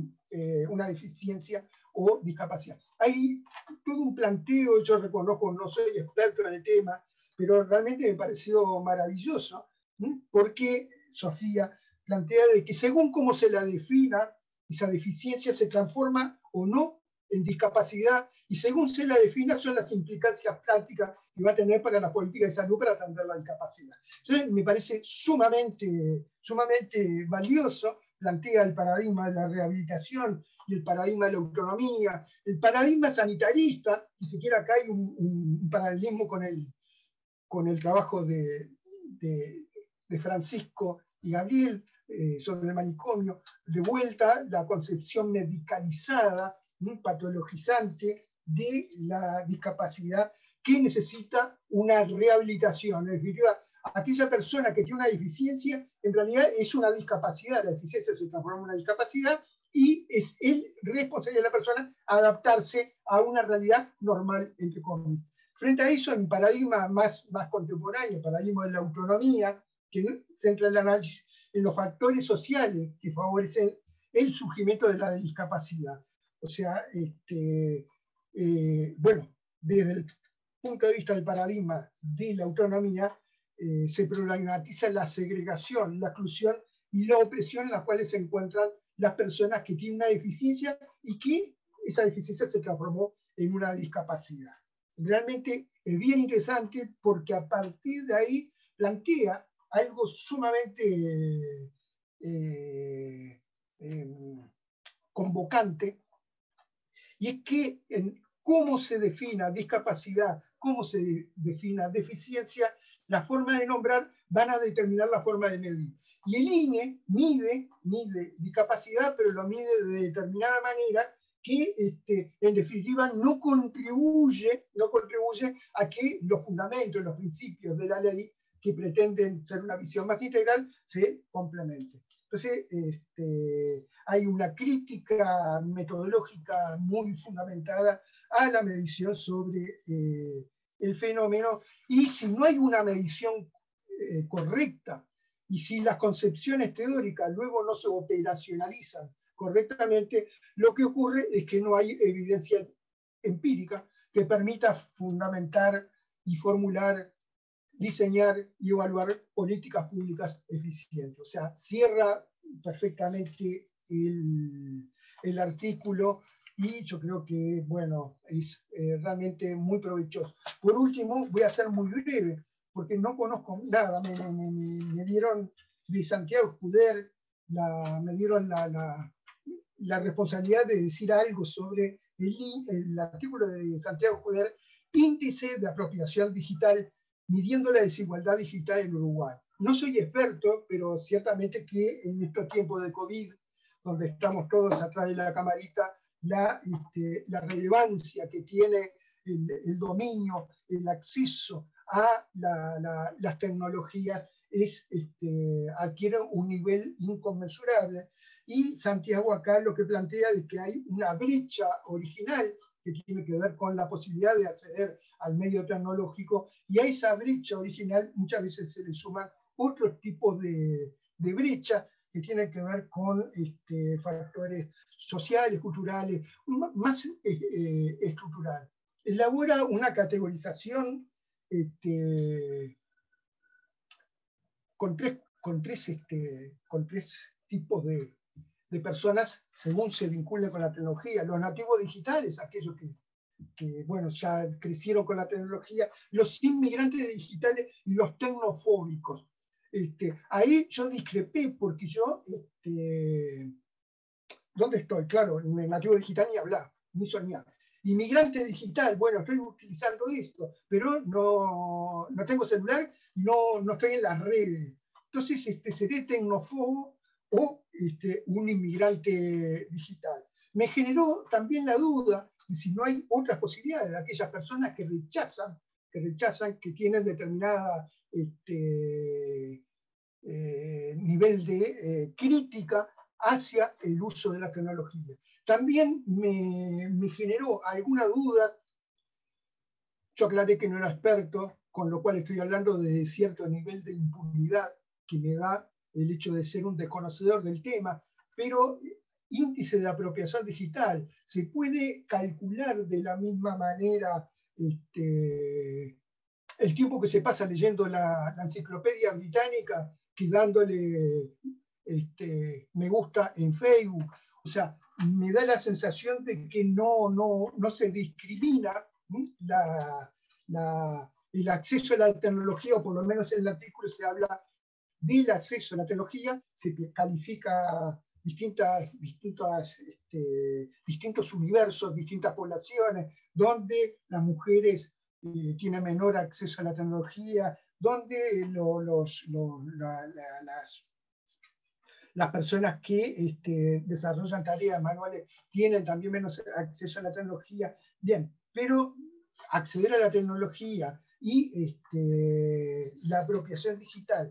eh, una deficiencia o discapacidad. Hay todo un planteo, yo reconozco, no soy experto en el tema, pero realmente me pareció maravilloso, ¿sí? Porque Sofía plantea de que según cómo se la defina, esa deficiencia se transforma o no en discapacidad, y según se la defina son las implicancias prácticas que va a tener para la política de salud para atender la discapacidad. Entonces me parece sumamente, sumamente valioso. Plantea el paradigma de la rehabilitación y el paradigma de la autonomía, el paradigma sanitarista, y siquiera acá hay un, un paralelismo con el, con el trabajo de, de, de Francisco y Gabriel eh, sobre el manicomio, de vuelta la concepción medicalizada, ¿no? patologizante de la discapacidad que necesita una rehabilitación. Es decir, aquella persona que tiene una deficiencia en realidad es una discapacidad, la deficiencia se transforma en una discapacidad y es el responsable de la persona adaptarse a una realidad normal, entre comillas. Frente a eso, en paradigma más, más contemporáneo, el paradigma de la autonomía, que centra el análisis en los factores sociales que favorecen el surgimiento de la discapacidad. O sea, este, eh, bueno, desde el punto de vista del paradigma de la autonomía, eh, se problematiza la segregación, la exclusión y la opresión en las cuales se encuentran las personas que tienen una deficiencia y que esa deficiencia se transformó en una discapacidad. Realmente es bien interesante porque a partir de ahí plantea algo sumamente eh, eh, convocante, y es que en cómo se defina discapacidad, cómo se defina deficiencia, la forma de nombrar van a determinar la forma de medir. Y el I N E mide, mide discapacidad, pero lo mide de determinada manera que este, en definitiva no contribuye, no contribuye a que los fundamentos, los principios de la ley que pretenden ser una visión más integral se complementen. Entonces, este, hay una crítica metodológica muy fundamentada a la medición sobre eh, el fenómeno, y si no hay una medición eh, correcta, y si las concepciones teóricas luego no se operacionalizan correctamente, lo que ocurre es que no hay evidencia empírica que permita fundamentar y formular, diseñar y evaluar políticas públicas eficientes. O sea, cierra perfectamente el, el artículo, y yo creo que, bueno, es eh, realmente muy provechoso. Por último, voy a ser muy breve, porque no conozco nada. Me, me, me, me dieron de Santiago Escuder, la, me dieron la, la, la responsabilidad de decir algo sobre el, el artículo de Santiago Escuder, Índice de Apropiación Digital, midiendo la desigualdad digital en Uruguay. No soy experto, pero ciertamente que en estos tiempos de COVID, donde estamos todos atrás de la camarita, la, este, la relevancia que tiene el, el dominio, el acceso a la, la, las tecnologías es, este, adquiere un nivel inconmensurable. Y Santiago acá lo que plantea es que hay una brecha original que tiene que ver con la posibilidad de acceder al medio tecnológico, y a esa brecha original muchas veces se le suman otros tipos de, de brechas que tienen que ver con este, factores sociales, culturales, más eh, eh, estructurales. Elabora una categorización este, con tres, con tres, este, con tres tipos de, de personas según se vinculan con la tecnología. Los nativos digitales, aquellos que, que bueno, ya crecieron con la tecnología, los inmigrantes digitales y los tecnofóbicos. Este, ahí yo discrepé porque yo, este, ¿dónde estoy? Claro, en el nativo digital ni hablar, ni soñar. Inmigrante digital, bueno, estoy utilizando esto, pero no, no tengo celular y no, no estoy en las redes. Entonces, este, seré tecnófobo o este, un inmigrante digital. Me generó también la duda de si no hay otras posibilidades de aquellas personas que rechazan, que rechazan, que tienen determinada este, eh, nivel de eh, crítica hacia el uso de la tecnología. También me, me generó alguna duda. Yo aclaré que no era experto, con lo cual estoy hablando de cierto nivel de impunidad que me da el hecho de ser un desconocedor del tema, pero índice de apropiación digital, ¿se puede calcular de la misma manera este, el tiempo que se pasa leyendo la, la enciclopedia británica que dándole este, me gusta en Facebook? O sea, me da la sensación de que no, no, no se discrimina la, la, el acceso a la tecnología, o por lo menos en el artículo se habla del acceso a la tecnología, se califica distintas, distintas, este, distintos universos, distintas poblaciones, donde las mujeres eh, tienen menor acceso a la tecnología, donde lo, los, los, la, la, las, las personas que este, desarrollan tareas manuales tienen también menos acceso a la tecnología. Bien, pero acceder a la tecnología y este, la apropiación digital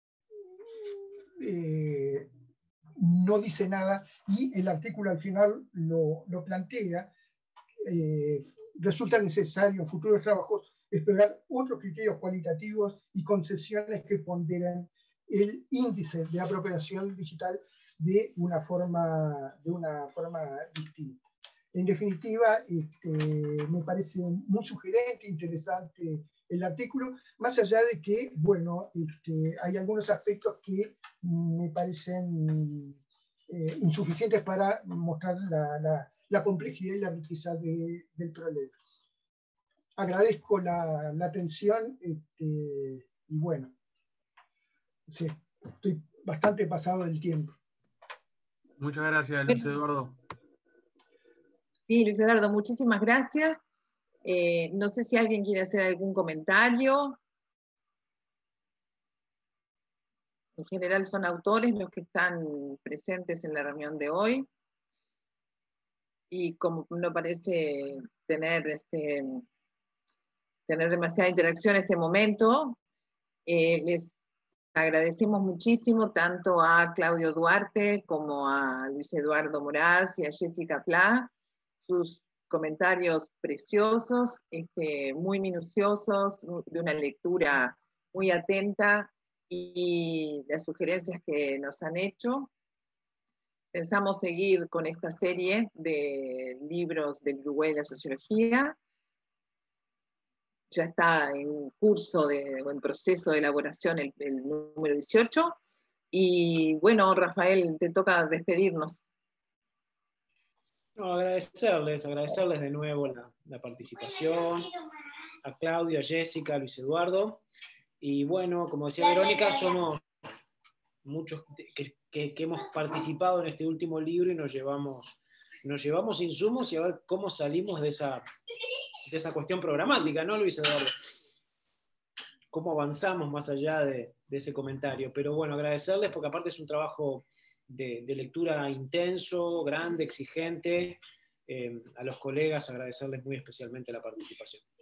Eh, no dice nada, y el artículo al final lo, lo plantea. Eh, resulta necesario en futuros trabajos explorar otros criterios cualitativos y concesiones que ponderen el índice de apropiación digital de una forma, de una forma distinta. En definitiva, este, me parece muy sugerente, interesante el artículo, más allá de que, bueno, este, hay algunos aspectos que me parecen eh, insuficientes para mostrar la, la, la complejidad y la riqueza de, del problema. Agradezco la, la atención este, y bueno, sí, estoy bastante pasado del tiempo. Muchas gracias, Luis Eduardo. Sí, Luis Eduardo, muchísimas gracias. Eh, no sé si alguien quiere hacer algún comentario. En general son autores los que están presentes en la reunión de hoy. Y como no parece tener, este, tener demasiada interacción en este momento, Eh, les agradecemos muchísimo tanto a Claudio Duarte como a Luis Eduardo Moraz y a Jessica Pla, sus comentarios preciosos, este, muy minuciosos, de una lectura muy atenta, y las sugerencias que nos han hecho. Pensamos seguir con esta serie de libros del Uruguay de la sociología. Ya está en curso, de, o en proceso de elaboración el, el número dieciocho. Y bueno, Rafael, te toca despedirnos. No, agradecerles, agradecerles de nuevo la, la participación, a Claudio, a Jessica, a Luis Eduardo. Y bueno, como decía Verónica, somos muchos que, que, que hemos participado en este último libro y nos llevamos, nos llevamos insumos y a ver cómo salimos de esa, de esa cuestión programática, ¿no, Luis Eduardo? Cómo avanzamos más allá de, de ese comentario. Pero bueno, agradecerles porque aparte es un trabajo de, de lectura intenso, grande, exigente. Eh, a los colegas agradecerles muy especialmente la participación.